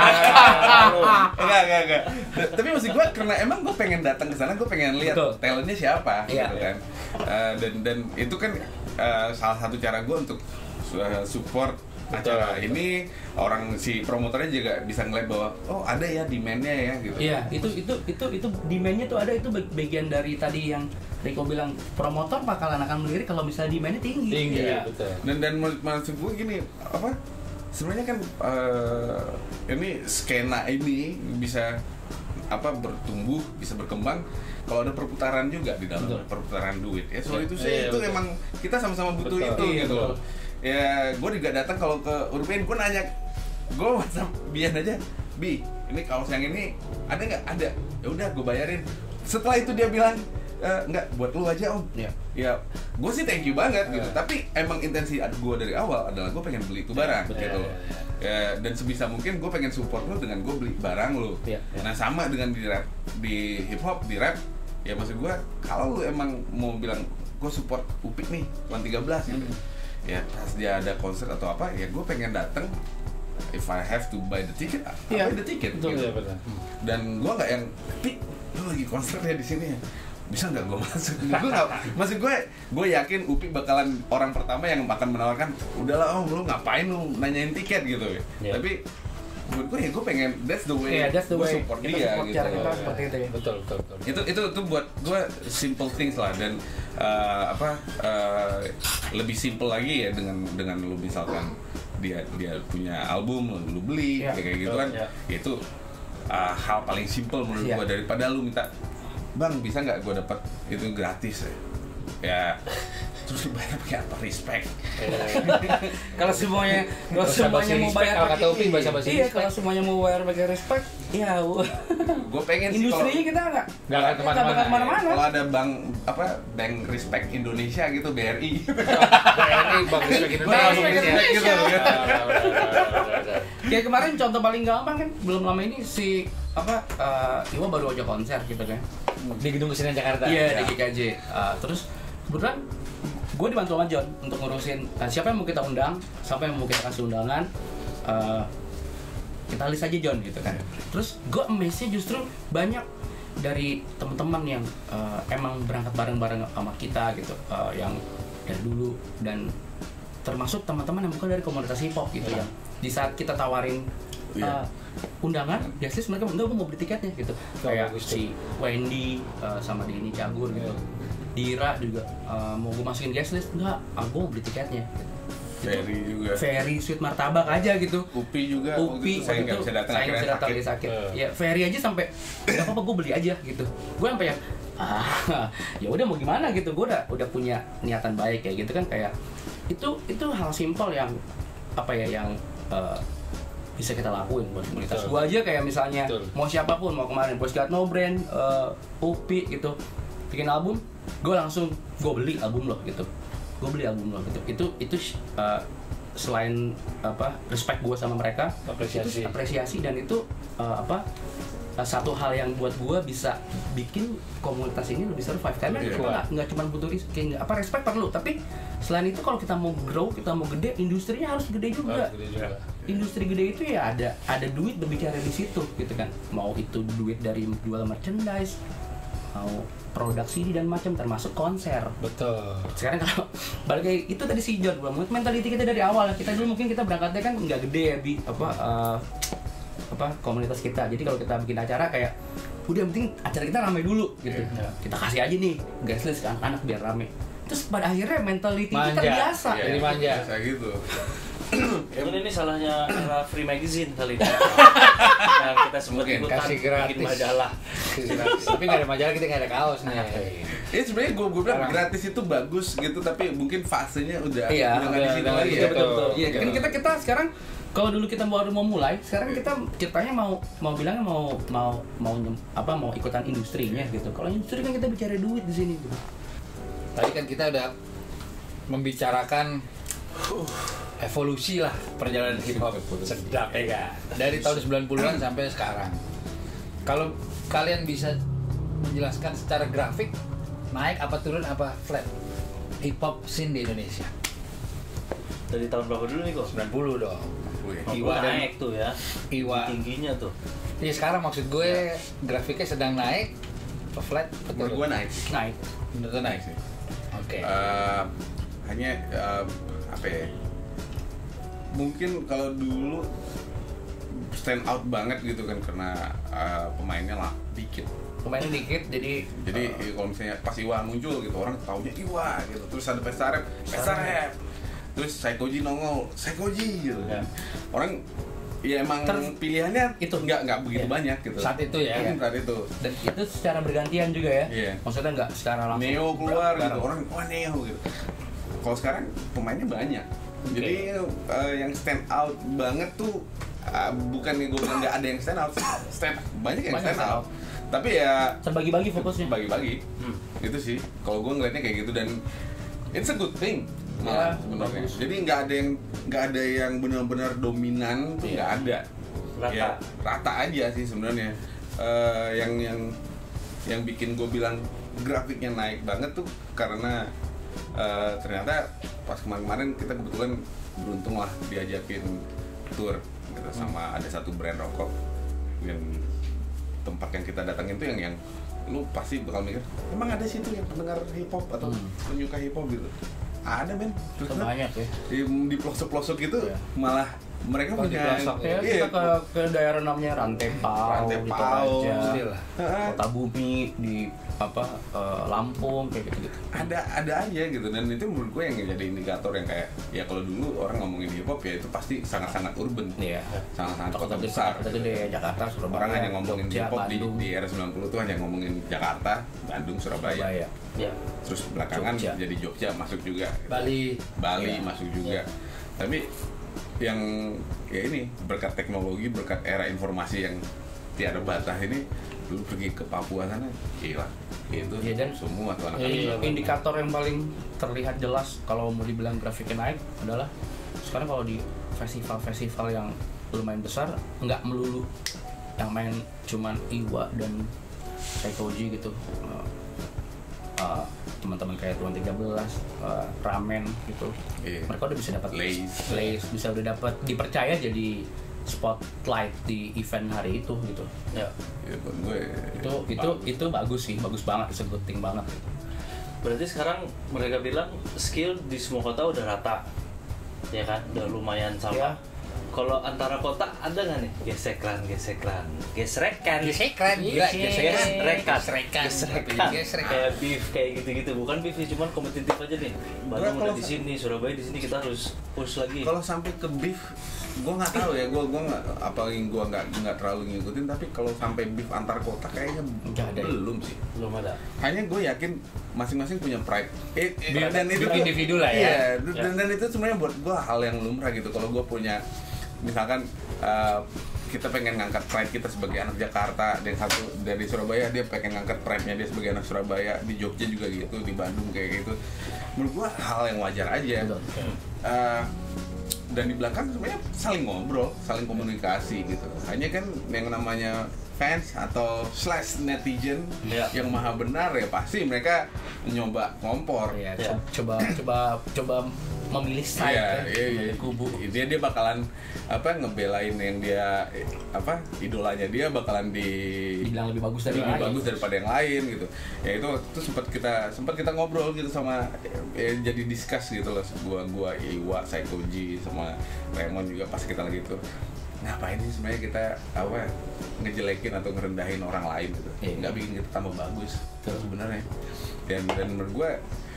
Wah. Enggak, enggak, enggak. Tapi maksud gue karena emang gue pengen datang ke sana, gue pengen lihat Betul. talentnya siapa, Iya. gitu kan. Uh, dan dan itu kan uh, salah satu cara gue untuk uh, support Betul, acara betul. ini. Orang si promotornya juga bisa ngeliat bahwa oh ada ya demand-nya ya gitu. Iya, itu itu itu itu demand-nya tuh ada, itu bag- bagian dari tadi yang Rico bilang, promotor bakalan akan melirik kalau misalnya demand-nya tinggi. Tinggi, Iya. betul. Dan dan mak- maksud gue gini, apa? Sebenarnya kan uh, ini skena ini bisa apa bertumbuh, bisa berkembang kalau ada perputaran juga di dalam, Betul. perputaran duit. Ya soal Iya, itu sih iya, itu betul. emang kita sama-sama butuh Betul. itu Iya, gitu loh. betul. Ya gue juga datang kalau ke Urban, gue nanya, gue WhatsApp Bian aja, Bi, ini kaos yang ini ada nggak? Ada. Ya udah gue bayarin. Setelah itu dia bilang, "Eh, enggak, buat lu aja om." Iya. Ya, gue sih thank you banget gitu. Iya. Tapi emang intensi gue dari awal adalah gue pengen beli itu barang Betul, gitu. iya, iya. Ya, dan sebisa mungkin gue pengen support lu dengan gue beli barang lu. Iya, iya. Nah sama dengan di rap, di hip hop, di rap, ya maksud gue kalau lu emang mau bilang gue support Upik nih, One tiga belas gitu. Hmm. Ya pas dia ada konser atau apa, ya gue pengen dateng. If I have to buy the ticket, Iya, I buy the ticket. betul, gitu. Iya betul. Dan gue nggak yang, Pik, lu lagi konser ya di sini ya, bisa nggak gue masuk? Gue nggak, maksud gue, gue yakin Upi bakalan orang pertama yang akan menawarkan, udahlah om, lu ngapain lu nanyain tiket gitu. Yeah. Tapi menurut gue ya gue pengen, that's the way, Iya, that's the gue way. support Kita dia support gitu. cara kita seperti itu ya. Betul betul betul. Itu itu itu buat gue simple things lah, dan uh, apa uh, lebih simple lagi ya dengan dengan lu misalkan dia dia punya album lu beli Iya, kayak gitu betul, kan, iya. itu uh, hal paling simple menurut Iya. gue daripada lu minta, bang bisa nggak gue dapat itu gratis ya, ya terus lu bayar pakai apa, respect. Kalau semuanya kalau Bahasa semuanya basi mau respect, bayar kalau kata pakai Upi, bahasa basi iya, respect. kalau semuanya mau bayar pakai respect, ya Gue pengen sih kalau industrinya kita nggak Nggak akan nggak bakal kemana-mana. kemana-mana. kalau ada bank apa bank respect Indonesia gitu, B R I. B R I Bank Respect Indonesia. Bank Respect gitu ya. Indonesia. Betul, betul, betul, betul, betul. Kayak kemarin contoh paling gampang kan, belum lama ini si apa uh, Iwa baru aja konser gitu kan. Di Gedung Kesenian Jakarta. Iya, di G K J. Uh, terus kebetulan gue dibantu sama John untuk ngurusin uh, siapa yang mau kita undang, siapa yang mau kita kasih undangan. Uh, kita list aja John gitu kan. Terus gue amaze-nya justru banyak dari teman-teman yang uh, emang berangkat bareng-bareng sama kita gitu, uh, yang dari dulu, dan termasuk teman-teman yang bukan dari komunitas hip hop gitu yang di saat kita tawarin Iya. uh, undangan, biasanya mereka enggak, gue mau beli tiketnya gitu. Oh, Kayak bagus si Wendy uh, sama Denny Cagur gitu. Dira juga uh, mau gue masukin guest list, enggak, ah, gue mau beli tiketnya gitu. Ferry juga. Ferry Sweet Martabak aja gitu. Upi juga. waktu Upi itu saya nggak bisa datang, saya nggak bisa akhirnya datang, sakit. dia sakit. Eh. Ya Ferry aja sampai nggak apa-apa gue beli aja gitu. Gue sampai yang ah ya udah mau gimana gitu. Gue udah udah punya niatan baik kayak gitu kan, kayak itu itu hal simpel yang apa ya yang uh, bisa kita lakuin buat komunitas. Betul. Gue aja kayak misalnya Betul. mau siapapun, mau kemarin Boys Got No Brand, uh, Upi gitu bikin album, gue langsung gue beli album lo gitu. Gue beli album lo gitu. Itu itu uh, selain apa respect gue sama mereka, Apresiasi. itu apresiasi, dan itu uh, apa uh, satu hal yang buat gue bisa bikin komunitas ini lebih survive, karena Iya. kita nggak nggak cuma butuh ris- kayak nggak- apa respect perlu, tapi selain itu kalau kita mau grow, kita mau gede, industrinya harus gede juga. Harus gede juga. Industri gede itu ya ada ada duit berbicara di situ gitu kan, mau itu duit dari jual merchandise, mau produk C D dan macam, termasuk konser. Betul. Sekarang kalau balik kayak itu tadi si John bilang, mentality kita dari awal, kita dulu mungkin kita berangkatnya kan nggak gede ya, bi apa uh, apa komunitas kita, jadi kalau kita bikin acara kayak udah yang penting acara kita rame dulu gitu. Iya. Kita kasih aja nih guest list ke anak-anak biar rame, terus pada akhirnya mentality Manja. kita biasa. Iya. Jadi manja. Kayak gitu. Mungkin ini salahnya era free magazine kali ini. Yang kita sempat Mungkin, ikutan kasih gratis. bikin majalah. Tapi nggak ada majalah, kita nggak ada kaos nih. Ya sebenarnya gue gue bilang Sekarang. gratis itu bagus gitu, tapi mungkin fasenya udah Iya, udah nggak di udah- situ udah lagi nggak ya. di situ. Betul, betul. Iya, Gitu. kan kita kita sekarang kalau dulu kita baru mau mulai, sekarang kita kitanya mau mau bilangnya mau mau mau nyem- apa mau ikutan industrinya gitu. Kalau industri kan kita bicara duit di sini gitu. Tadi kan kita udah membicarakan evolusi lah perjalanan hip hop. Sedap ya kan? Dari tahun sembilan puluhan sampai sekarang. Kalau kalian bisa menjelaskan secara grafik, naik apa turun apa flat hip hop scene di Indonesia? Dari tahun berapa dulu nih kok? sembilan puluh dong. Wih. Oh, Iwa dan- naik tuh ya. Iwa. Tingginya tuh. Iya sekarang maksud gue grafiknya sedang naik, apa flat? Apa Menurut turun? gue naik. Naik. Menurut gue naik sih. Oke. Eh, hanya eh, apa ya? Mungkin kalau dulu stand out banget gitu kan, karena eh, pemainnya lah dikit. Pemainnya dikit, jadi Jadi uh, kalau misalnya pas Iwa muncul gitu, orang taunya Iwa gitu. Terus ada pesta rap, pesta rap. Terus Saikoji nongol, Saikoji gitu. Ya. Orang ya emang Ter- pilihannya itu. nggak nggak begitu Iya. banyak gitu. Saat itu ya. Hmm, saat itu. dan itu secara bergantian juga ya. Iya. Maksudnya nggak secara langsung. Neo keluar gitu, bareng. orang wah Neo gitu. Kalau sekarang pemainnya banyak. Jadi eh, yang stand out banget tuh uh, bukan gue bilang nggak ada yang stand out, stand banyak yang Banyak stand stand out. Tapi ya Terbagi-bagi fokusnya. bagi-bagi. Hmm. Itu sih kalau gue ngeliatnya kayak gitu, dan it's a good thing Ya, malah sebenarnya. bagus. Jadi nggak ada yang nggak ada yang benar-benar dominan tuh nggak ada. Rata. Ya, rata aja sih sebenarnya. Eh, yang yang yang bikin gue bilang grafiknya naik banget tuh karena eh, ternyata pas kemarin-kemarin kita kebetulan beruntung lah diajakin tour gitu sama ada satu brand rokok yang tempat yang kita datangin tuh yang yang lu pasti bakal mikir emang ada situ yang pendengar hip hop atau Hmm. penyuka hip hop gitu, ada men. Terus Banyak ya. di, di pelosok-pelosok itu Iya. malah mereka Kalau di punya pelosok ya iya, kita ke, ke daerah namanya Rantepau, Rantepau, di Toraja, Still lah. Heeh. Kota Bumi, di apa eh, Lampung kayak gitu gitu. ada ada aja gitu, dan itu menurut gue yang jadi indikator yang kayak ya kalau dulu orang ngomongin hip hop ya itu pasti sangat-sangat urban, Iya. sangat-sangat kota Kota besar. Kota gede, Jakarta, Surabaya. Orang hanya ngomongin Jogja, hip hop di, Bandung, di era sembilan puluh tuh hanya ngomongin Jakarta, Bandung, Surabaya. Surabaya. Ya. Terus belakangan Jogja. jadi Jogja masuk juga. Bali. Bali Iya. masuk juga. Tapi yang ya ini berkat teknologi, berkat era informasi yang tiada batas ini, dulu pergi ke Papua sana, gila. Itu Iya, dan- semua tuh anak Iya, indikator yang paling terlihat jelas kalau mau dibilang grafiknya naik adalah sekarang kalau di festival-festival yang lumayan besar nggak melulu yang main cuman Iwa dan Psychoji gitu. Uh, uh, teman-teman kayak Tuan tiga belas, uh, Ramen gitu. Iya. Mereka udah bisa dapat Lace. Lace, bisa udah dapat dipercaya jadi spotlight di event hari itu gitu. Ya. Ya, buat gue Itu itu itu bagus sih, bagus banget, it's a good thing banget. Berarti sekarang mereka bilang skill di semua kota udah rata, ya kan? Udah lumayan sama. Ya. Kalau antara kota ada nggak nih gesekan, gesekan, gesrekan, Gesekan, gila, gesrekan, Gesrekan. gesrekan, Gesrekan. kayak beef kayak gitu-gitu. Bukan beef sih, cuman kompetitif aja nih. Bandung kalau- udah di sini, Surabaya di sini, kita harus push lagi. kalau sampai ke beef, gue nggak tahu ya, gue gue nggak apalagi gue nggak nggak terlalu ngikutin, tapi kalau sampai beef antar kota kayaknya Nggak ada ya? belum sih. Belum ada. Hanya gue yakin masing-masing punya pride. Eh, eh, Beef- dan itu beef tuh- individu lah ya. Iya, Ya. dan, dan itu sebenarnya buat gue hal yang lumrah gitu. Kalau gue punya, misalkan uh, kita pengen ngangkat pride kita sebagai anak Jakarta, dan satu dari Surabaya dia pengen ngangkat pride-nya dia sebagai anak Surabaya, di Jogja juga gitu, di Bandung kayak gitu. Menurut gue hal yang wajar aja. Betul. Uh, dan di belakang sebenarnya saling ngobrol, saling komunikasi gitu. Hanya kan yang namanya fans atau slash netizen Ya. yang maha benar ya pasti mereka nyoba ngompor. Ya, Ya. coba coba coba memilih side Iya, ya, iya, iya. memilih kubu. Dia dia bakalan apa ngebelain yang dia eh, apa idolanya dia bakalan di Dibilang lebih bagus dari lebih yang lain. bagus daripada yang lain gitu. Ya itu itu sempat kita sempat kita ngobrol gitu sama eh, jadi discuss gitu loh, gua gua Iwa, Psychoji sama Raymond juga pas kita lagi itu. Ngapain sih sebenarnya kita apa ngejelekin atau ngerendahin orang lain gitu. Iya. Nggak bikin kita tambah bagus Betul. sebenarnya. Dan dan menurut gua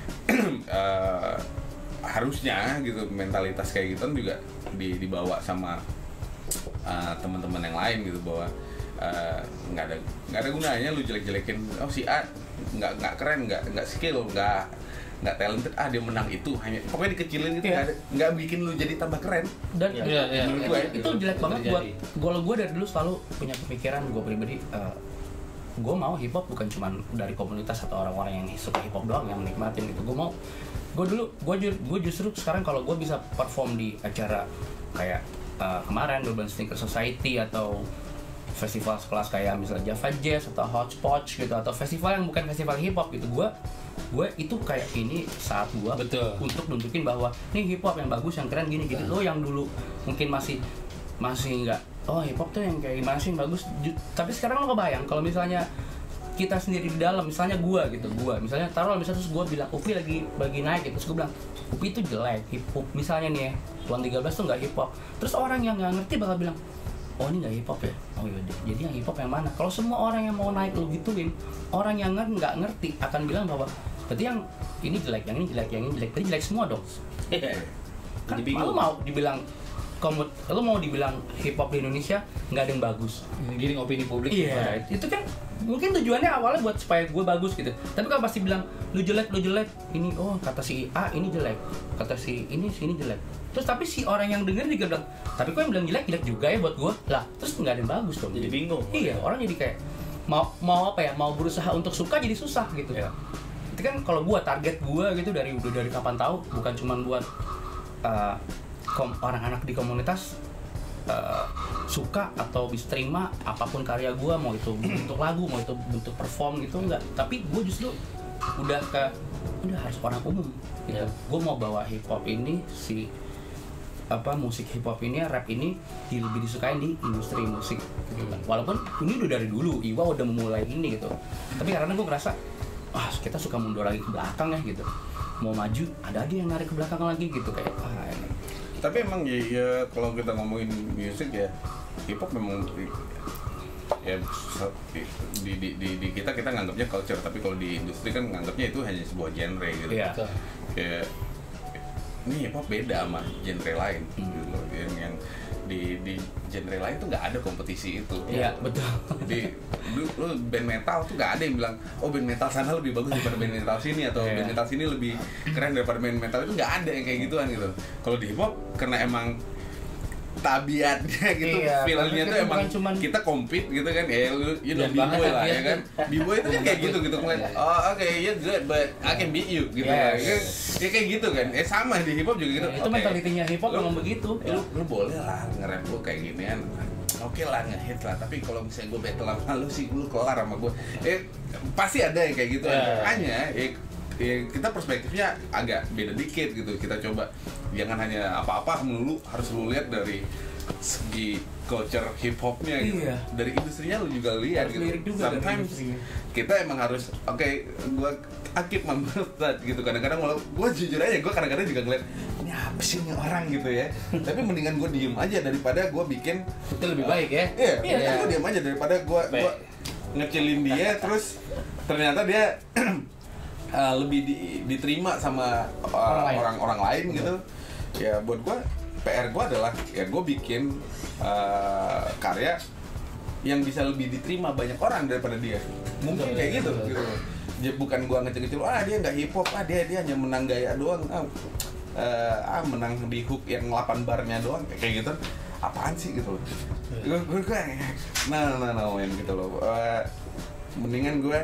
eh, harusnya gitu mentalitas kayak gitu kan juga di, dibawa sama uh, teman-teman yang lain gitu, bahwa uh, nggak ada nggak ada gunanya lu jelek-jelekin oh si A nggak nggak keren, nggak nggak skill, nggak nggak talented, ah dia menang itu hanya pokoknya dikecilin gitu, Iya. nggak ada- nggak bikin lu jadi tambah keren. Dan Iya, iya, iya. itu, Gue, itu gitu. jelek banget Terjadi. buat gol gue dari dulu selalu punya pemikiran gue pribadi. Gue mau hip hop bukan cuma dari komunitas atau orang-orang yang suka hip hop doang yang menikmatin gitu. Gue mau gue dulu gue gue justru sekarang kalau gue bisa perform di acara kayak uh, kemarin Urban Sneaker Society atau festival sekelas kayak misalnya Java Jazz atau Hodgepodge gitu, atau festival yang bukan festival hip hop gitu, gue gue itu kayak ini saat gue Betul. untuk nunjukin bahwa nih hip hop yang bagus, yang keren gini gitu. Lo yang dulu mungkin masih masih nggak, oh hip hop tuh yang kayak gimana sih yang bagus, Ju- tapi sekarang lo kebayang kalau misalnya kita sendiri di dalam, misalnya gua gitu, gua misalnya taruh misalnya terus gua bilang Upi lagi lagi naik gitu, terus gua bilang Upi itu jelek hip hop misalnya nih ya, Tuan tiga belas tuh nggak hip hop, terus orang yang nggak ngerti bakal bilang oh ini nggak hip hop ya, oh yaudah jadi yang hip hop yang mana? Kalau semua orang yang mau naik lu gituin, orang yang nggak nggak ngerti akan bilang bahwa berarti yang ini jelek, yang ini jelek, yang ini jelek, berarti jelek semua dong. Iya. Kan Jadi bingung. lu mau dibilang komut, lu mau dibilang hip hop di Indonesia nggak ada yang bagus. Giring opini publik. Iya, itu kan mungkin tujuannya awalnya buat supaya gue bagus gitu. Tapi kalau pasti bilang lu jelek, lu jelek, ini oh kata si A ini jelek, kata si ini si ini jelek. Terus tapi si orang yang denger juga bilang, tapi kok yang bilang jelek jelek juga ya buat gue lah. Terus nggak ada yang bagus dong. Jadi bingung. Iya, orang jadi kayak mau mau apa ya? Mau berusaha untuk suka jadi susah gitu. Ya. itu kan kalau gua target gua gitu dari udah dari kapan tahu bukan cuma buat uh, kom- orang anak di komunitas uh, suka atau bisa terima apapun karya gua, mau itu bentuk lagu, mau itu bentuk perform gitu enggak, tapi gua justru udah ke udah harus orang umum gitu. Yeah. Gua mau bawa hip hop ini si apa musik hip hop ini, rap ini di, lebih disukain di industri musik gitu kan. Walaupun ini udah dari dulu Iwa udah memulai ini gitu, tapi karena gue ngerasa ah kita suka mundur lagi ke belakang ya gitu, mau maju ada aja yang narik ke belakang lagi gitu kayak ah ini. Tapi emang ya, ya kalau kita ngomongin musik ya hip hop memang ya di, di, di, di kita kita nganggapnya culture, tapi kalau di industri kan nganggapnya itu hanya sebuah genre gitu. Iya. Kayak ini hip hop beda sama genre lain Hmm. gitu. Yang, yang di di genre lain tuh nggak ada kompetisi itu. Iya betul. Jadi lu, lu band metal tuh nggak ada yang bilang oh band metal sana lebih bagus daripada band metal sini atau Iya. band metal sini lebih keren daripada band metal itu, nggak ada yang kayak gituan gitu. Kalau di hip hop karena emang tabiatnya gitu, Iya, feelnya karena tuh kita emang bukan cuman- kita compete gitu kan ya, lu you know Dan banget b-boy lah kan, ya kan, b-boy itu kan kayak gitu gitu ngeliat oh oke okay, you're good but I can beat you gitu Yes. kan. Ya kayak gitu kan, eh sama di hip hop juga gitu. Ya, itu Oke, mentalitinya hip hop lu- memang begitu. lu, lu boleh lah nge-rap lu kayak ginian, oke lah nge-hit lah, tapi kalau misalnya gue battle sama lu sih lu kelar sama gue, eh pasti ada yang kayak gitu. Yeah. Hanya eh, ya, kita perspektifnya agak beda dikit gitu, kita coba jangan hanya apa-apa melulu harus lu lihat dari segi culture hip hopnya gitu. Iya. Dari industrinya lu juga lihat Harus gitu. lirik juga dari Sometimes industrinya. kita emang harus oke okay, gua akib membuat gitu, kadang-kadang walau gua jujur aja gua kadang-kadang juga ngeliat ini apa sih ini orang gitu ya, tapi mendingan gua diem aja daripada gua bikin Itu lebih baik ya. iya, Iya. mendingan gua diem aja daripada gua gua ngecilin dia terus ternyata dia uh, lebih di- diterima sama uh, Orang lain. orang-orang lain gitu. Ya buat gua P R gua adalah ya gua bikin uh, karya yang bisa lebih diterima banyak orang daripada dia. Mungkin Betul, kayak gitu betul. gitu. Jadi bukan gua ngecil-ngecil ah dia nggak hip hop, ah dia dia hanya menang gaya doang. Ah, eh, ah menang di hook yang delapan barnya doang kayak gitu. Apaan sih gitu loh. Gue gue kayak nah nah nah men gitu loh. Eh, mendingan gue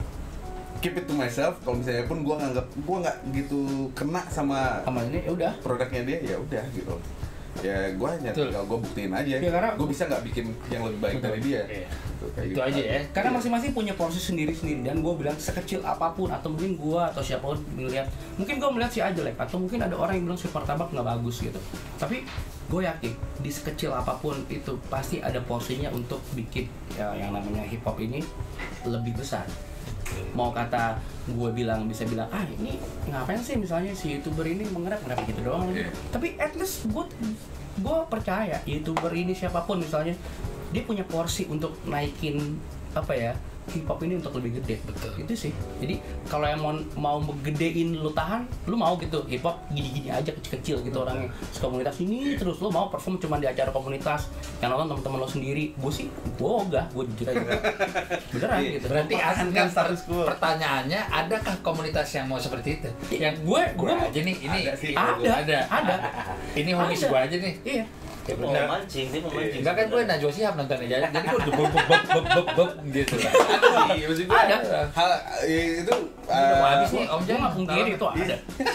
keep it to myself. Kalau misalnya pun gue nganggap gue nggak gitu kena sama Sama ini ya udah. produknya dia, ya udah gitu. Ya gue hanya Betul. tinggal gue buktiin aja. Ya, karena- gue bisa nggak bikin yang lebih baik dari dia. Iya. Gitu, kayak Itu gitu. aja ya. Karena masing-masing punya proses sendiri-sendiri, dan gue bilang sekecil apapun atau mungkin gue atau siapapun melihat, mungkin gue melihat si A jelek atau mungkin ada orang yang bilang si Martabak nggak bagus gitu, tapi gue yakin di sekecil apapun itu pasti ada porsinya untuk bikin ya, yang namanya hip hop ini lebih besar. Mau kata gue bilang bisa bilang ah ini ngapain sih misalnya si youtuber ini mengerap ngerap gitu doang, Iya. tapi at least gue gue percaya youtuber ini siapapun misalnya dia punya porsi untuk naikin apa ya hip hop ini untuk lebih gede. Betul. Itu sih. Jadi kalau yang mau mau gedein lu tahan, lu mau gitu hip hop gini-gini aja kecil-kecil gitu orangnya komunitas ini terus lu mau perform cuma di acara komunitas yang nonton teman-teman lo sendiri, gue sih gue ogah, gue jujur aja beneran Iya, gitu. Berarti Mempertahankan asal status quo. pertanyaannya, adakah komunitas yang mau seperti itu? Yang gue gue gue aja nih, ini Ada sih. ada ada, ada ini homies Ada. gue aja nih. iya. Dia mau Bener. mancing, dia mau mancing. Enggak kan gue Najwa Shihab nontonnya, jadi jadi gue udah beb beb beb beb beb gitu lah. Ada sih, maksud gue Ada. hal ya, itu Ini udah mau eh, habis nih, Om Gue Jan. nggak pungkiri itu ada.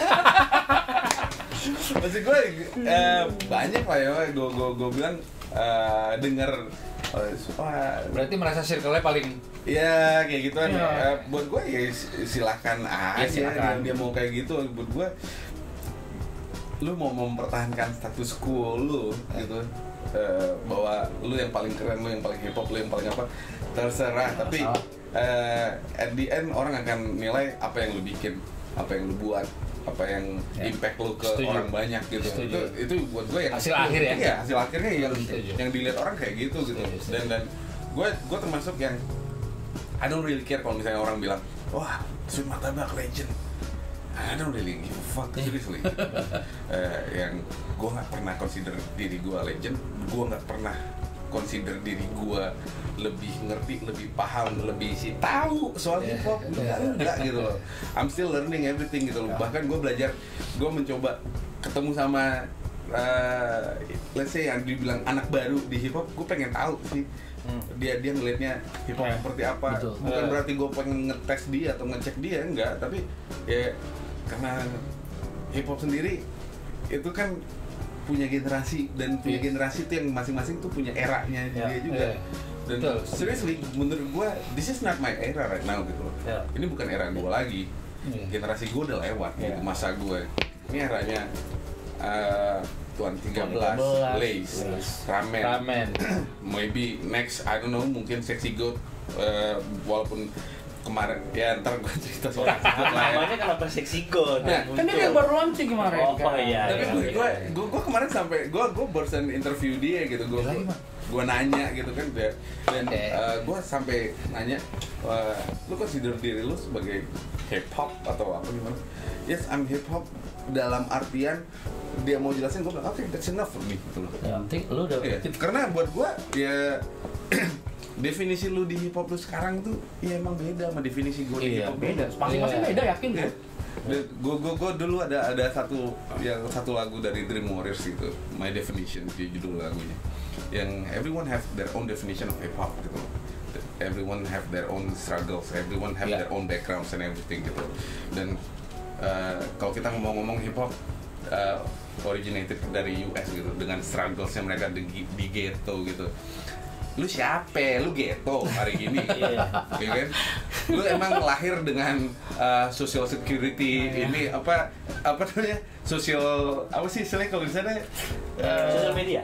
maksud gue eh, banyak lah ya gue gue gue bilang eh, denger oh, wah, Berarti merasa circle-nya paling ya kayak gitu kan. Iya. Eh, buat gue ya silakan aja Ya, silakan. dia mau kayak gitu. Buat gue lu mau mempertahankan status quo lu gitu, eh, bahwa lu yang paling keren, lu yang paling hip hop, lu yang paling apa terserah, tapi Masalah. eh, at the end orang akan nilai apa yang lu bikin, apa yang lu buat, apa yang Ya. impact lu ke Setuju. orang banyak gitu. Setuju. Itu itu buat gue yang Hasil akhir ya? Iya, hasil akhirnya yang Setuju. yang dilihat orang kayak gitu gitu. Setuju, setuju. Dan dan gue gue termasuk yang I don't really care kalau misalnya orang bilang, wah, Sweet Martabak legend. I don't really give a fuck, seriously. Eh, yang gue nggak pernah consider diri gue legend, gue nggak pernah consider diri gue lebih ngerti, lebih paham, lebih sih tahu soal Yeah. hip hop, enggak, enggak gitu loh. I'm still learning everything gitu loh. Bahkan gue belajar, gue mencoba ketemu sama uh, let's say yang dibilang anak baru di hip hop, gue pengen tahu sih hmm. dia dia ngelihatnya hip hop Yeah. seperti apa. Betul. Bukan Yeah. berarti gue pengen ngetes dia atau ngecek dia, enggak, tapi ya karena hip hop sendiri itu kan punya generasi dan punya Yeah. generasi itu yang masing-masing tuh punya eranya Yeah. dia juga. Yeah. Dan Betul. seriously menurut gue this is not my era right now gitu loh. Yeah. Ini bukan era gue lagi. Yeah. Generasi gue udah lewat Yeah. gitu, masa gue. Ini eranya uh, Tuan tiga belas, Lace, Ramen, Ramen. maybe next I don't know, mungkin Sexy Goat, uh, walaupun kemarin ya ntar gue cerita soal Sexy Goat lah ya. Namanya kenapa Sexy God? Nah, Kan dia yang baru launching kemarin. Oh, kan. iya. Tapi gue gue gue gue kemarin sampai gue gue barusan interview dia gitu, gue Lagi, Bang. gue nanya gitu kan dia, dan Oke. uh, gue sampai nanya, uh, lu consider diri lu sebagai hip hop atau apa gimana? Yes, I'm hip hop dalam artian dia mau jelasin, gue bilang oke, okay, that's enough for me gitu loh. Yang penting lu udah Iya, karena buat gue ya definisi lu di hip hop lu sekarang tuh ya emang beda sama definisi gue di Iya, hip hop beda. Masing-masing Iya. beda, yakin Iya. gue. Gue gue gue dulu ada ada satu yang satu lagu dari Dream Warriors gitu, My Definition di judul lagunya, yang everyone have their own definition of hip hop gitu, everyone have their own struggles, everyone have Yeah. their own backgrounds and everything gitu. Dan uh, kalau kita ngomong-ngomong hip hop uh, originated dari U S gitu, dengan strugglesnya mereka di, di ghetto gitu. Lu siapa? Lu ghetto hari gini, Iya. ya kan? Lu emang lahir dengan uh, social security ini apa apa namanya? Social apa sih istilahnya kalau di sana? Sosial media.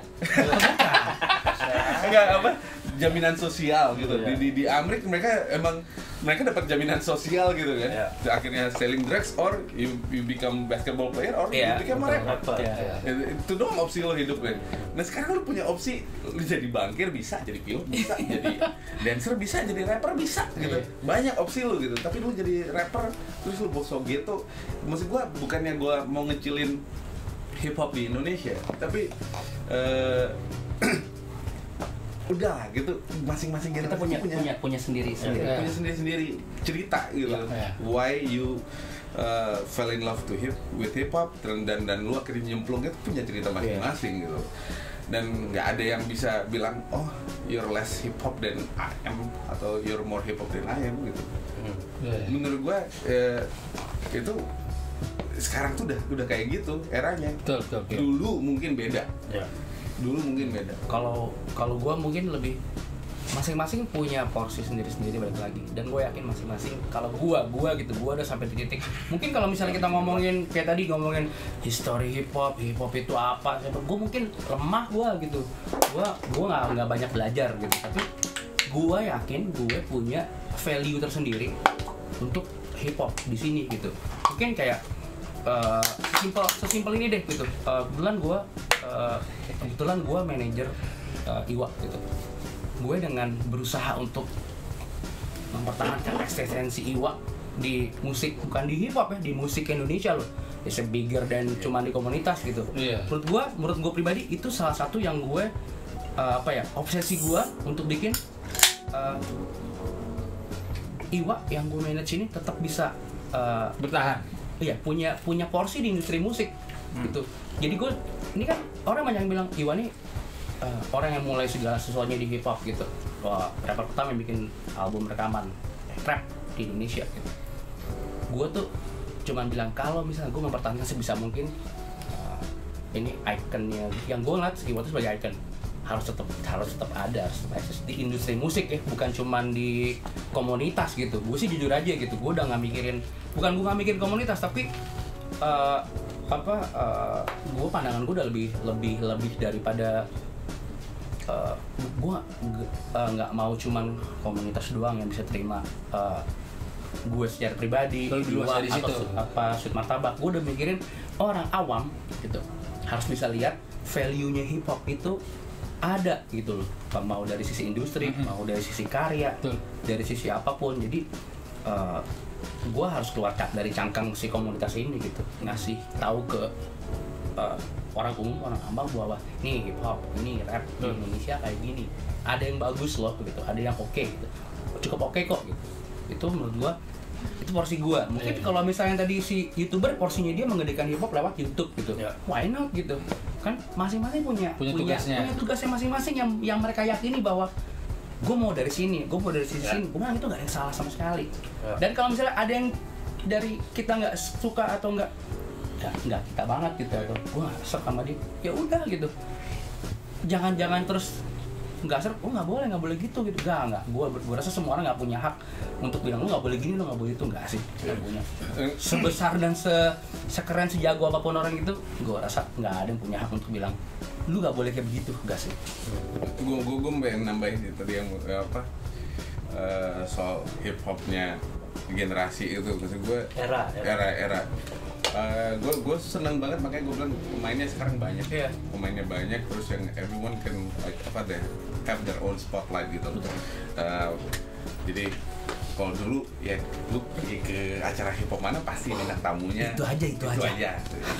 Enggak apa? Jaminan sosial gitu. Iya. Di, di di Amerika mereka emang mereka dapat jaminan sosial gitu kan. Iya. Akhirnya selling drugs or you you become basketball player or Iya, you become a betul. rapper. Apa? Iya. Itu doang opsi lo hidup kan. Nah sekarang lo punya opsi, lo jadi bankir bisa, jadi pilot bisa, jadi dancer bisa, jadi rapper bisa gitu. Iya. Banyak opsi lo gitu. Tapi lo jadi rapper terus lo bosok gitu. Maksud gua bukannya gua mau ngecilin hip hop di Indonesia, tapi eh udah gitu, masing-masing Kita generasi punya punya punya punya sendiri sendiri. Iya. punya sendiri-sendiri cerita gitu. Iya. Why you uh, fell in love to hip with hip hop dan dan dan lu akhirnya nyemplung itu punya cerita masing-masing gitu. Dan nggak ada yang bisa bilang oh you're less hip hop than I am atau you're more hip hop than I am gitu. Hmm. Iya. Menurut gua eh, itu sekarang tuh udah udah kayak gitu eranya. Betul, betul, betul. Dulu mungkin beda. Ya. Dulu mungkin beda. Kalau kalau gue mungkin lebih masing-masing punya porsi sendiri-sendiri balik lagi, dan gue yakin masing-masing kalau gue gue gitu gue udah sampai di titik mungkin kalau misalnya kita ngomongin kayak tadi ngomongin history hip hop hip hop itu apa gue mungkin lemah gue gitu gue gue nggak nggak banyak belajar gitu, tapi gue yakin gue punya value tersendiri untuk hip hop di sini gitu. Mungkin kayak uh, sesimpel sesimpel ini deh gitu. Uh, kebetulan gue uh, kebetulan gue manajer uh, Iwa gitu. Gue dengan berusaha untuk mempertahankan eksistensi Iwa di musik, bukan di hip hop ya, di musik Indonesia loh. It's a bigger dan cuma di komunitas gitu. Iya. Menurut gue, menurut gue pribadi itu salah satu yang gue uh, apa ya, obsesi gue untuk bikin uh, Iwa yang gue manage ini tetap bisa uh, Bertahan. iya punya punya porsi di industri musik gitu. Jadi gue ini kan orang banyak yang bilang Iwa nih uh, orang yang mulai segala sesuatunya di hip hop gitu. Wah, rapper pertama yang bikin album rekaman rap di Indonesia gitu. Gue tuh cuman bilang kalau misalnya gue mempertahankan sebisa mungkin uh, ini ikonnya yang gue ngeliat Iwa itu sebagai ikon harus tetap harus tetap ada, harus tetap eksis di industri musik ya, bukan cuman di komunitas gitu. Gue sih jujur aja gitu, gue udah nggak mikirin, bukan gue nggak mikirin komunitas, tapi uh, apa uh, gue pandangan gue udah lebih lebih lebih daripada uh, gue nggak uh, mau cuman komunitas doang yang bisa terima uh, gue secara pribadi, Kalau di luar dari atau situ. apa sud martabak. Gue udah mikirin orang awam gitu harus bisa lihat value-nya hip hop itu ada gitu loh, mau dari sisi industri, Mm-hmm. mau dari sisi karya, Betul. dari sisi apapun. Jadi uh, gue harus keluar dari cangkang si komunitas ini gitu, ngasih tahu ke uh, orang umum, orang ambang bahwa nih hip hop, ini rap di Betul. Indonesia kayak gini, ada yang bagus loh gitu, ada yang oke gitu, cukup oke kok gitu. Itu menurut gue itu itu porsi gua. Mungkin Iya. kalau misalnya tadi si youtuber porsinya dia menggedekan hip hop lewat YouTube gitu, Iya. why not gitu? Kan masing-masing punya Punya tugasnya. punya tugasnya masing-masing yang yang mereka yakini bahwa gue mau dari sini, gue mau dari sini, Ya. sini. Gue bilang itu nggak ada yang salah sama sekali. Ya. Dan kalau misalnya ada yang dari kita nggak suka atau nggak nggak nggak kita banget gitu atau gue nggak serk sama dia, ya udah gitu. Jangan-jangan terus nggak serk, oh nggak boleh nggak boleh gitu gitu. Nggak nggak. Gue gue rasa semua orang nggak punya hak untuk bilang lu nggak boleh gini, lu nggak boleh itu, nggak sih. Nggak punya. Sebesar dan se sekeren sejago apapun orang itu, gue rasa nggak ada yang punya hak untuk bilang lu nggak boleh kayak begitu, nggak sih. gue gue gue pengen nambahin itu tadi yang eh, apa eh, soal hip hopnya generasi itu, maksud gue Era, era. era era gue gue seneng banget, makanya gue bilang pemainnya sekarang banyak. Iya. Pemainnya banyak, terus yang everyone can like apa deh, have their own spotlight gitu. Eh, jadi kalau dulu ya lu pergi ke acara hip hop mana pasti bintang tamunya Itu aja, itu aja.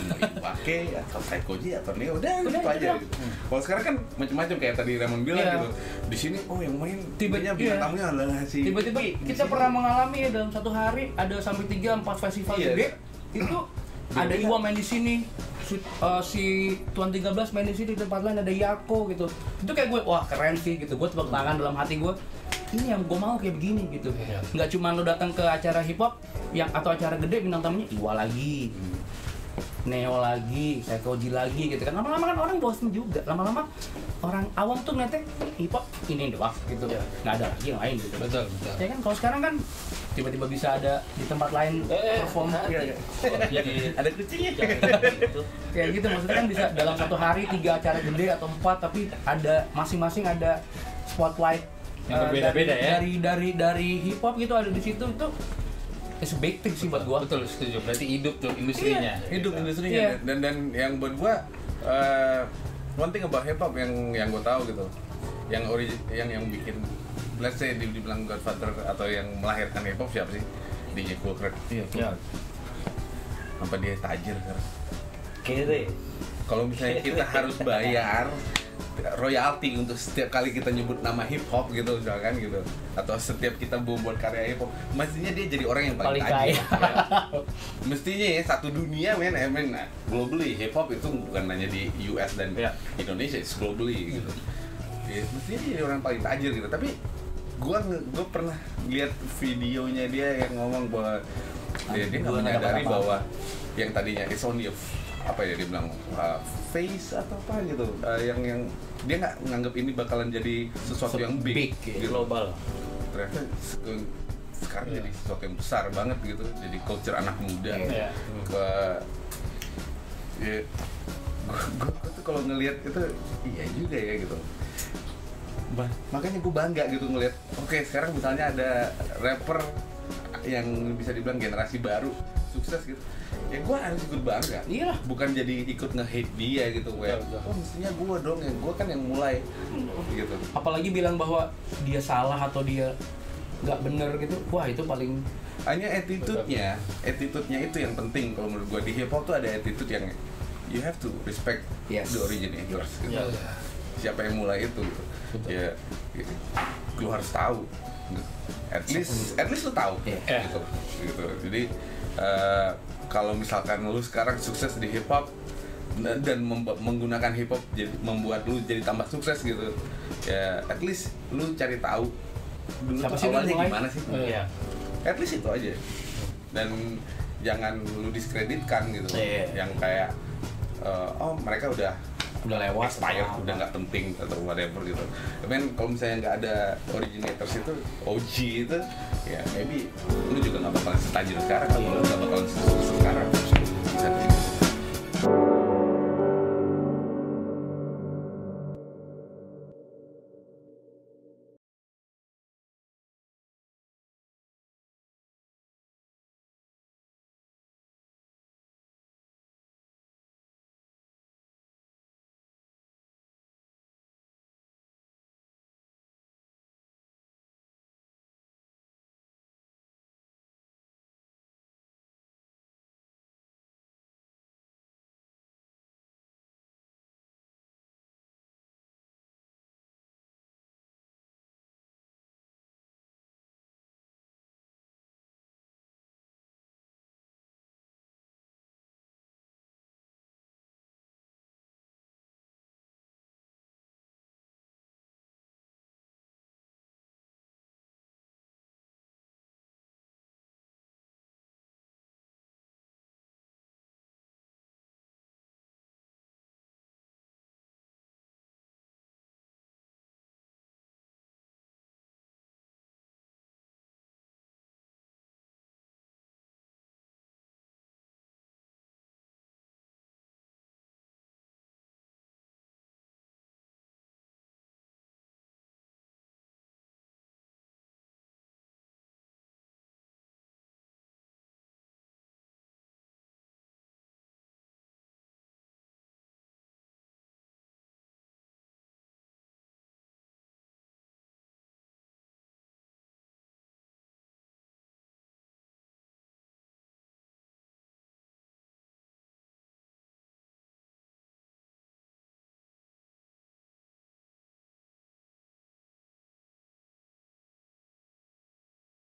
Wake atau Psychoji atau Neo, udah, Udah, itu itu aja doang. gitu. Kalau sekarang kan macam-macam kayak tadi Raymond bilang Iya. gitu. Di sini oh yang main Tiba-tiba, bintang iya. tamunya adalah si Tiba-tiba Di kita sini. pernah mengalami ya dalam satu hari ada sampai tiga empat festival Iya. gede itu ada Iwa main di sini, si, uh, si Tuan tiga belas main di sini, di tempat lain ada Yako gitu. Itu kayak gue, wah keren sih gitu. Gue tepuk tangan dalam hati gue. Ini yang gue mau kayak begini gitu. Iya. Nggak cuma lo datang ke acara hip hop yang atau acara gede bintang tamunya Iwa lagi, Neo lagi, Psychoji lagi gitu kan. Lama-lama kan orang bosen juga. Lama-lama orang awam tuh ngeliatnya hip hop ini doang gitu. Iya. Nggak ada lagi yang lain gitu. Betul, betul. Ya kan kalau sekarang kan tiba-tiba bisa ada di tempat lain Eh, perform eh, Iya, iya. Jadi ada kucingnya. gitu. kayak gitu, maksudnya kan bisa dalam satu hari tiga acara gede atau empat tapi ada masing-masing ada spotlight Yang eh, berbeda-beda dari, ya. dari dari dari hip hop gitu ada di situ. Itu it's a big thing sih buat gua. Betul, setuju. Berarti hidup tuh industrinya. Hidup industrinya. Iya. Dan dan yang buat gua eh, one thing about hip hop yang yang gua tahu gitu. Yang origin yang yang bikin let's say di- dibilang Godfather atau yang melahirkan hip hop siapa sih? D J Cool Herc. Iya. Ya. Apa dia tajir sekarang? Kere. Kalau misalnya kita harus bayar royalti untuk setiap kali kita nyebut nama hip hop gitu misalkan gitu, atau setiap kita membuat karya hip hop, mestinya dia jadi orang yang paling, Paling tajir. kaya. Ya. Mestinya ya satu dunia men, I mean, nah, globally hip hop itu bukan hanya di U S dan Ya. Indonesia, it's globally gitu. Ya, mestinya dia jadi orang paling tajir gitu. Tapi gua nge- gua pernah lihat videonya dia yang ngomong bahwa dia dia nggak Gua nggak menyadari dapat apa-apa. bahwa yang tadinya it's only a f- apa ya dia bilang uh, face atau apa gitu, uh, yang yang dia nggak nganggap ini bakalan jadi sesuatu yang big, Big, ya. gitu. Global. Ternyata se- sekarang Iya. jadi sesuatu yang besar banget gitu, jadi culture anak muda. Iya. Ke ya, gua, gua, gua tuh kalau ngelihat itu iya juga ya gitu. Bah, makanya gue bangga gitu ngelihat, oke sekarang misalnya ada rapper yang bisa dibilang generasi baru sukses gitu, ya gue harus ikut bangga. Iyalah. Bukan jadi ikut nge-hate dia gitu, gue. Betul, betul. Oh mestinya gue dong, yang gue kan yang mulai gitu. Apalagi bilang bahwa dia salah atau dia nggak bener gitu, wah itu paling Hanya attitude-nya, attitude-nya itu yang penting kalau menurut gue. Di hip hop tuh ada attitude yang you have to respect Yes. the originators gitu. Iya. Siapa yang mulai itu gitu. Ya, gitu. Lu harus tahu gitu. At least, at least lu tahu Iya. gitu, gitu. Jadi eh, kalau misalkan lu sekarang sukses di hip hop dan dan memba- menggunakan hip hop jadi membuat lu jadi tambah sukses gitu, ya at least lu cari tahu dulu Siapa tuh sih awalnya yang mulai? gimana sih. Iya. At least itu aja. Dan jangan lu diskreditkan gitu. Iya. Yang kayak eh, oh mereka udah udah lewat expired, atau udah apa. nggak penting atau whatever gitu. Tapi kalau misalnya nggak ada originators itu, O G itu, ya maybe lu juga nggak bakalan setajir sekarang, atau lu nggak bakalan sukses sekarang. Bisa jadi.